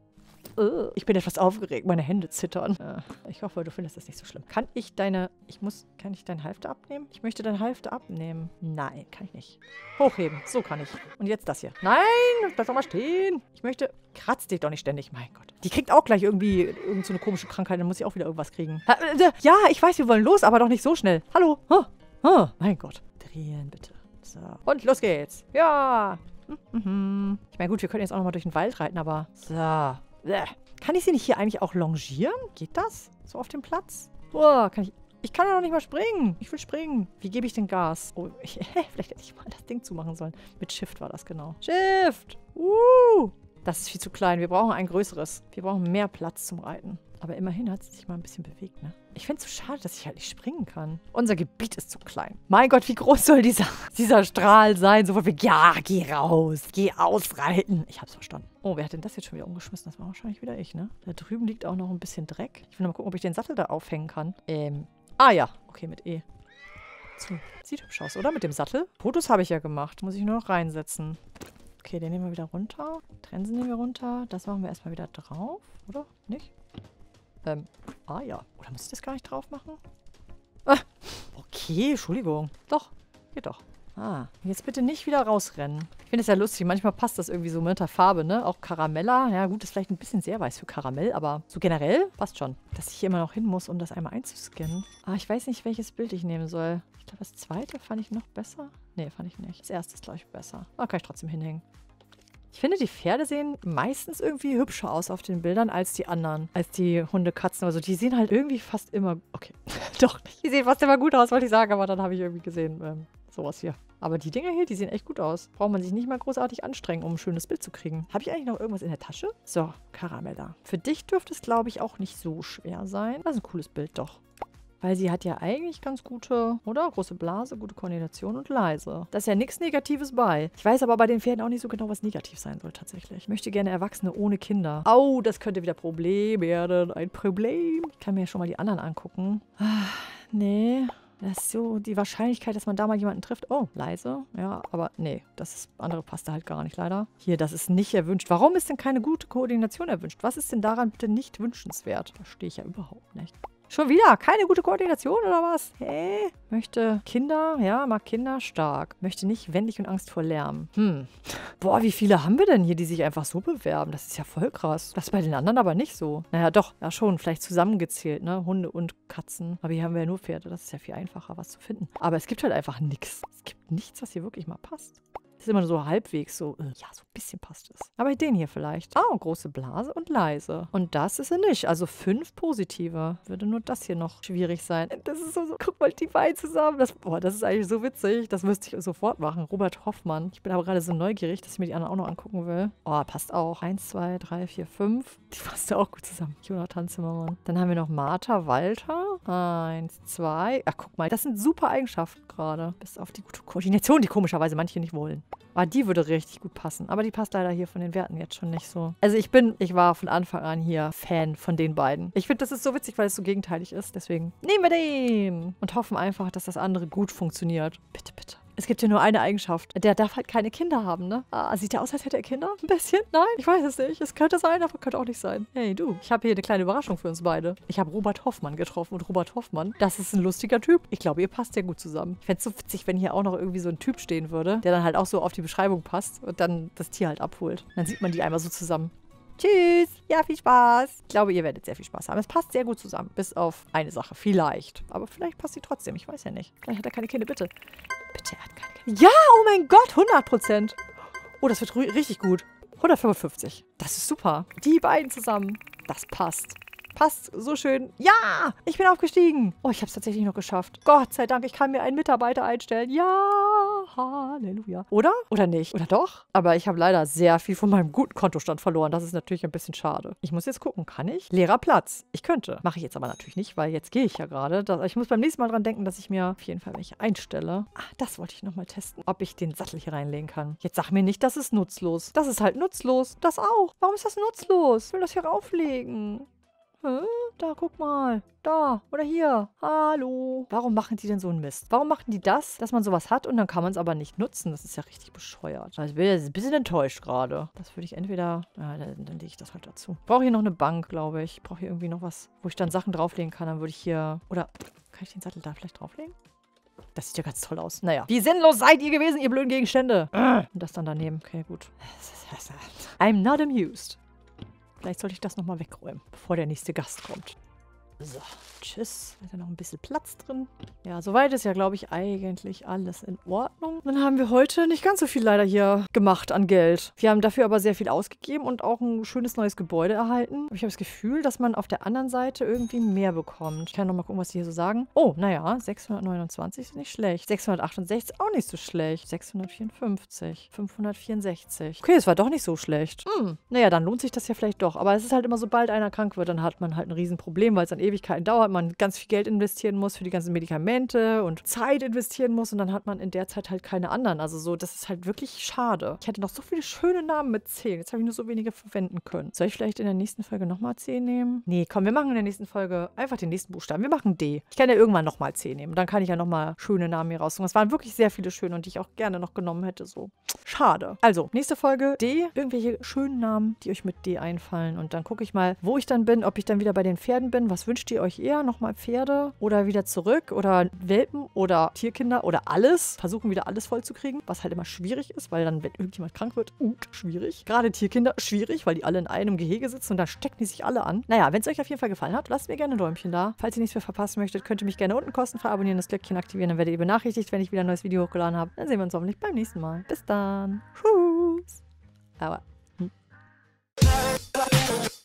A: Uh, ich bin etwas aufgeregt, meine Hände zittern. Uh, ich hoffe, du findest das nicht so schlimm. Kann ich deine... Ich muss... Kann ich deinen Halfter abnehmen? Ich möchte deinen Halfter abnehmen. Nein, kann ich nicht. Hochheben. So kann ich. Und jetzt das hier. Nein, bleib doch mal stehen. Ich möchte... Kratz dich doch nicht ständig. Mein Gott. Die kriegt auch gleich irgendwie irgend so eine komische Krankheit. Dann muss ich auch wieder irgendwas kriegen. Ja, ich weiß, wir wollen los, aber doch nicht so schnell. Hallo? Oh, oh, mein Gott. Drehen, bitte. So. Und los geht's. Ja. Mhm. Ich meine, gut, wir können jetzt auch noch mal durch den Wald reiten, aber... So. Kann ich sie nicht hier eigentlich auch longieren? Geht das? So auf dem Platz? Boah, kann ich... Ich kann ja noch nicht mal springen. Ich will springen. Wie gebe ich denn Gas? Oh, ich, vielleicht hätte ich mal das Ding zumachen sollen. Mit Shift war das genau. Shift! Uh! Das ist viel zu klein. Wir brauchen ein größeres. Wir brauchen mehr Platz zum Reiten. Aber immerhin hat sie sich mal ein bisschen bewegt, ne? Ich finde es so schade, dass ich halt nicht springen kann. Unser Gebiet ist zu klein. Mein Gott, wie groß soll dieser, dieser Strahl sein? So wie, ja, geh raus. Geh ausreiten. Ich hab's verstanden. Oh, wer hat denn das jetzt schon wieder umgeschmissen? Das war wahrscheinlich wieder ich, ne? Da drüben liegt auch noch ein bisschen Dreck. Ich will mal gucken, ob ich den Sattel da aufhängen kann. Ähm, ah ja. Okay, mit E. So, sieht hübsch aus, oder? Mit dem Sattel. Fotos habe ich ja gemacht. Muss ich nur noch reinsetzen. Okay, den nehmen wir wieder runter. Trensen nehmen wir runter. Das machen wir erstmal wieder drauf, oder? Nicht? Ähm, ah ja. Oder muss ich das gar nicht drauf machen? Ah, okay, Entschuldigung. Doch, geht doch. Ah, jetzt bitte nicht wieder rausrennen. Ich finde es ja lustig, manchmal passt das irgendwie so mit der Farbe, ne? Auch Karamella. Ja gut, ist vielleicht ein bisschen sehr weiß für Karamell, aber so generell passt schon. Dass ich hier immer noch hin muss, um das einmal einzuscannen. Ah, ich weiß nicht, welches Bild ich nehmen soll. Ich glaube, das zweite fand ich noch besser. Nee, fand ich nicht. Das erste ist, glaube ich, besser. Ah, kann ich trotzdem hinhängen. Ich finde, die Pferde sehen meistens irgendwie hübscher aus auf den Bildern als die anderen. Als die Hunde, Katzen oder so. Die sehen halt irgendwie fast immer... Okay, doch nicht. Die sehen fast immer gut aus, wollte ich sagen. Aber dann habe ich irgendwie gesehen, ähm, sowas hier. Aber die Dinger hier, die sehen echt gut aus. Braucht man sich nicht mal großartig anstrengen, um ein schönes Bild zu kriegen. Habe ich eigentlich noch irgendwas in der Tasche? So, Karamella. Für dich dürfte es, glaube ich, auch nicht so schwer sein. Das ist ein cooles Bild, doch. Weil sie hat ja eigentlich ganz gute, oder? Große Blase, gute Koordination und leise. Da ist ja nichts Negatives bei. Ich weiß aber bei den Pferden auch nicht so genau, was negativ sein soll tatsächlich. Ich möchte gerne Erwachsene ohne Kinder. Au, das könnte wieder Problem werden. Ein Problem. Ich kann mir ja schon mal die anderen angucken. Ah, nee. Das ist so die Wahrscheinlichkeit, dass man da mal jemanden trifft. Oh, leise. Ja, aber nee, das ist, andere passt da halt gar nicht leider. Hier, das ist nicht erwünscht. Warum ist denn keine gute Koordination erwünscht? Was ist denn daran bitte nicht wünschenswert? Verstehe ich ja überhaupt nicht. Schon wieder? Keine gute Koordination oder was? Hä? Möchte Kinder? Ja, mag Kinder stark. Möchte nicht wendig und Angst vor Lärm. Hm. Boah, wie viele haben wir denn hier, die sich einfach so bewerben? Das ist ja voll krass. Das ist bei den anderen aber nicht so. Naja, doch. Ja, schon. Vielleicht zusammengezählt, ne? Hunde und Katzen. Aber hier haben wir ja nur Pferde. Das ist ja viel einfacher, was zu finden. Aber es gibt halt einfach nichts. Es gibt nichts, was hier wirklich mal passt. Das ist immer so halbwegs so, äh, ja, so ein bisschen passt es. Aber den hier vielleicht. Oh, große Blase und leise. Und das ist er nicht. Also fünf positive. Würde nur das hier noch schwierig sein. Das ist so, so guck mal, die beiden zusammen. Das, boah, das ist eigentlich so witzig. Das müsste ich sofort machen. Robert Hoffmann. Ich bin aber gerade so neugierig, dass ich mir die anderen auch noch angucken will. Oh, passt auch. Eins, zwei, drei, vier, fünf. Die passt ja auch gut zusammen. Jonathan Zimmermann. Dann haben wir noch Martha Walter. Eins, zwei. Ach, guck mal, das sind super Eigenschaften gerade. Bis auf die gute Koordination, die komischerweise manche nicht wollen. Ah, die würde richtig gut passen. Aber die passt leider hier von den Werten jetzt schon nicht so. Also ich bin, ich war von Anfang an hier Fan von den beiden. Ich finde, das ist so witzig, weil es so gegenteilig ist. Deswegen nehmen wir den. Und hoffen einfach, dass das andere gut funktioniert. Bitte, bitte. Es gibt hier nur eine Eigenschaft. Der darf halt keine Kinder haben, ne? Ah, sieht der aus, als hätte er Kinder? Ein bisschen? Nein? Ich weiß es nicht. Es könnte sein, aber könnte auch nicht sein. Hey, du. Ich habe hier eine kleine Überraschung für uns beide. Ich habe Robert Hoffmann getroffen. Und Robert Hoffmann, das ist ein lustiger Typ. Ich glaube, ihr passt ja gut zusammen. Ich fände es so witzig, wenn hier auch noch irgendwie so ein Typ stehen würde, der dann halt auch so auf die Beschreibung passt und dann das Tier halt abholt. Dann sieht man die einmal so zusammen. Tschüss. Ja, viel Spaß. Ich glaube, ihr werdet sehr viel Spaß haben. Es passt sehr gut zusammen. Bis auf eine Sache. Vielleicht. Aber vielleicht passt sie trotzdem. Ich weiß ja nicht. Vielleicht hat er keine Kinder. Bitte. Bitte, er hat keine Kinder. Ja, oh mein Gott. hundert Prozent. Oh, das wird richtig gut. hundertfünfundfünfzig. Das ist super. Die beiden zusammen. Das passt. Passt so schön. Ja, ich bin aufgestiegen. Oh, ich habe es tatsächlich noch geschafft. Gott sei Dank, ich kann mir einen Mitarbeiter einstellen. Ja, Halleluja. Oder? Oder nicht? Oder doch? Aber ich habe leider sehr viel von meinem guten Kontostand verloren. Das ist natürlich ein bisschen schade. Ich muss jetzt gucken, kann ich? Leerer Platz. Ich könnte. Mache ich jetzt aber natürlich nicht, weil jetzt gehe ich ja gerade. Ich muss beim nächsten Mal dran denken, dass ich mir auf jeden Fall welche einstelle. Ah, das wollte ich nochmal testen, ob ich den Sattel hier reinlegen kann. Jetzt sag mir nicht, das ist nutzlos. Das ist halt nutzlos. Das auch. Warum ist das nutzlos? Ich will das hier rauflegen. Da, guck mal. Da. Oder hier. Hallo. Warum machen die denn so einen Mist? Warum machen die das, dass man sowas hat und dann kann man es aber nicht nutzen? Das ist ja richtig bescheuert. Also ich bin jetzt ein bisschen enttäuscht gerade. Das würde ich entweder... Ja, dann, dann lege ich das halt dazu. Ich brauche hier noch eine Bank, glaube ich. Ich brauche hier irgendwie noch was, wo ich dann Sachen drauflegen kann. Dann würde ich hier... Oder kann ich den Sattel da vielleicht drauflegen? Das sieht ja ganz toll aus. Naja. Wie sinnlos seid ihr gewesen, ihr blöden Gegenstände? Und das dann daneben. Okay, gut. I'm not amused. Vielleicht sollte ich das nochmal wegräumen, bevor der nächste Gast kommt. So, tschüss. Ist ja noch ein bisschen Platz drin. Ja, soweit ist ja, glaube ich, eigentlich alles in Ordnung. Dann haben wir heute nicht ganz so viel leider hier gemacht an Geld. Wir haben dafür aber sehr viel ausgegeben und auch ein schönes neues Gebäude erhalten. Ich habe das Gefühl, dass man auf der anderen Seite irgendwie mehr bekommt. Ich kann noch mal gucken, was die hier so sagen. Oh, naja, sechshundertneunundzwanzig ist nicht schlecht. sechshundertachtundsechzig auch nicht so schlecht. sechshundertvierundfünfzig. fünfhundertvierundsechzig. Okay, es war doch nicht so schlecht. Hm, naja, dann lohnt sich das ja vielleicht doch. Aber es ist halt immer, sobald einer krank wird, dann hat man halt ein Riesenproblem, weil es dann Ewigkeiten dauert, man ganz viel Geld investieren muss für die ganzen Medikamente und Zeit investieren muss und dann hat man in der Zeit halt keine anderen. Also so, das ist halt wirklich schade. Ich hätte noch so viele schöne Namen mit C. Jetzt habe ich nur so wenige verwenden können. Soll ich vielleicht in der nächsten Folge nochmal C nehmen? Nee, komm, wir machen in der nächsten Folge einfach den nächsten Buchstaben. Wir machen D. Ich kann ja irgendwann nochmal C nehmen. Dann kann ich ja nochmal schöne Namen hier raussuchen. Es waren wirklich sehr viele schöne und die ich auch gerne noch genommen hätte. So, schade. Also, nächste Folge D. Irgendwelche schönen Namen, die euch mit D einfallen und dann gucke ich mal, wo ich dann bin, ob ich dann wieder bei den Pferden bin. Was wünscht ihr euch eher? Nochmal Pferde oder wieder zurück oder Welpen oder Tierkinder oder alles? Versuchen wieder alles voll zu kriegen, was halt immer schwierig ist, weil dann, wenn irgendjemand krank wird, uh, schwierig. Gerade Tierkinder, schwierig, weil die alle in einem Gehege sitzen und da stecken die sich alle an. Naja, wenn es euch auf jeden Fall gefallen hat, lasst mir gerne ein Däumchen da. Falls ihr nichts mehr verpassen möchtet, könnt ihr mich gerne unten kostenfrei abonnieren, das Glöckchen aktivieren, dann werdet ihr benachrichtigt, wenn ich wieder ein neues Video hochgeladen habe. Dann sehen wir uns hoffentlich beim nächsten Mal. Bis dann. Tschüss. Aber. Hm.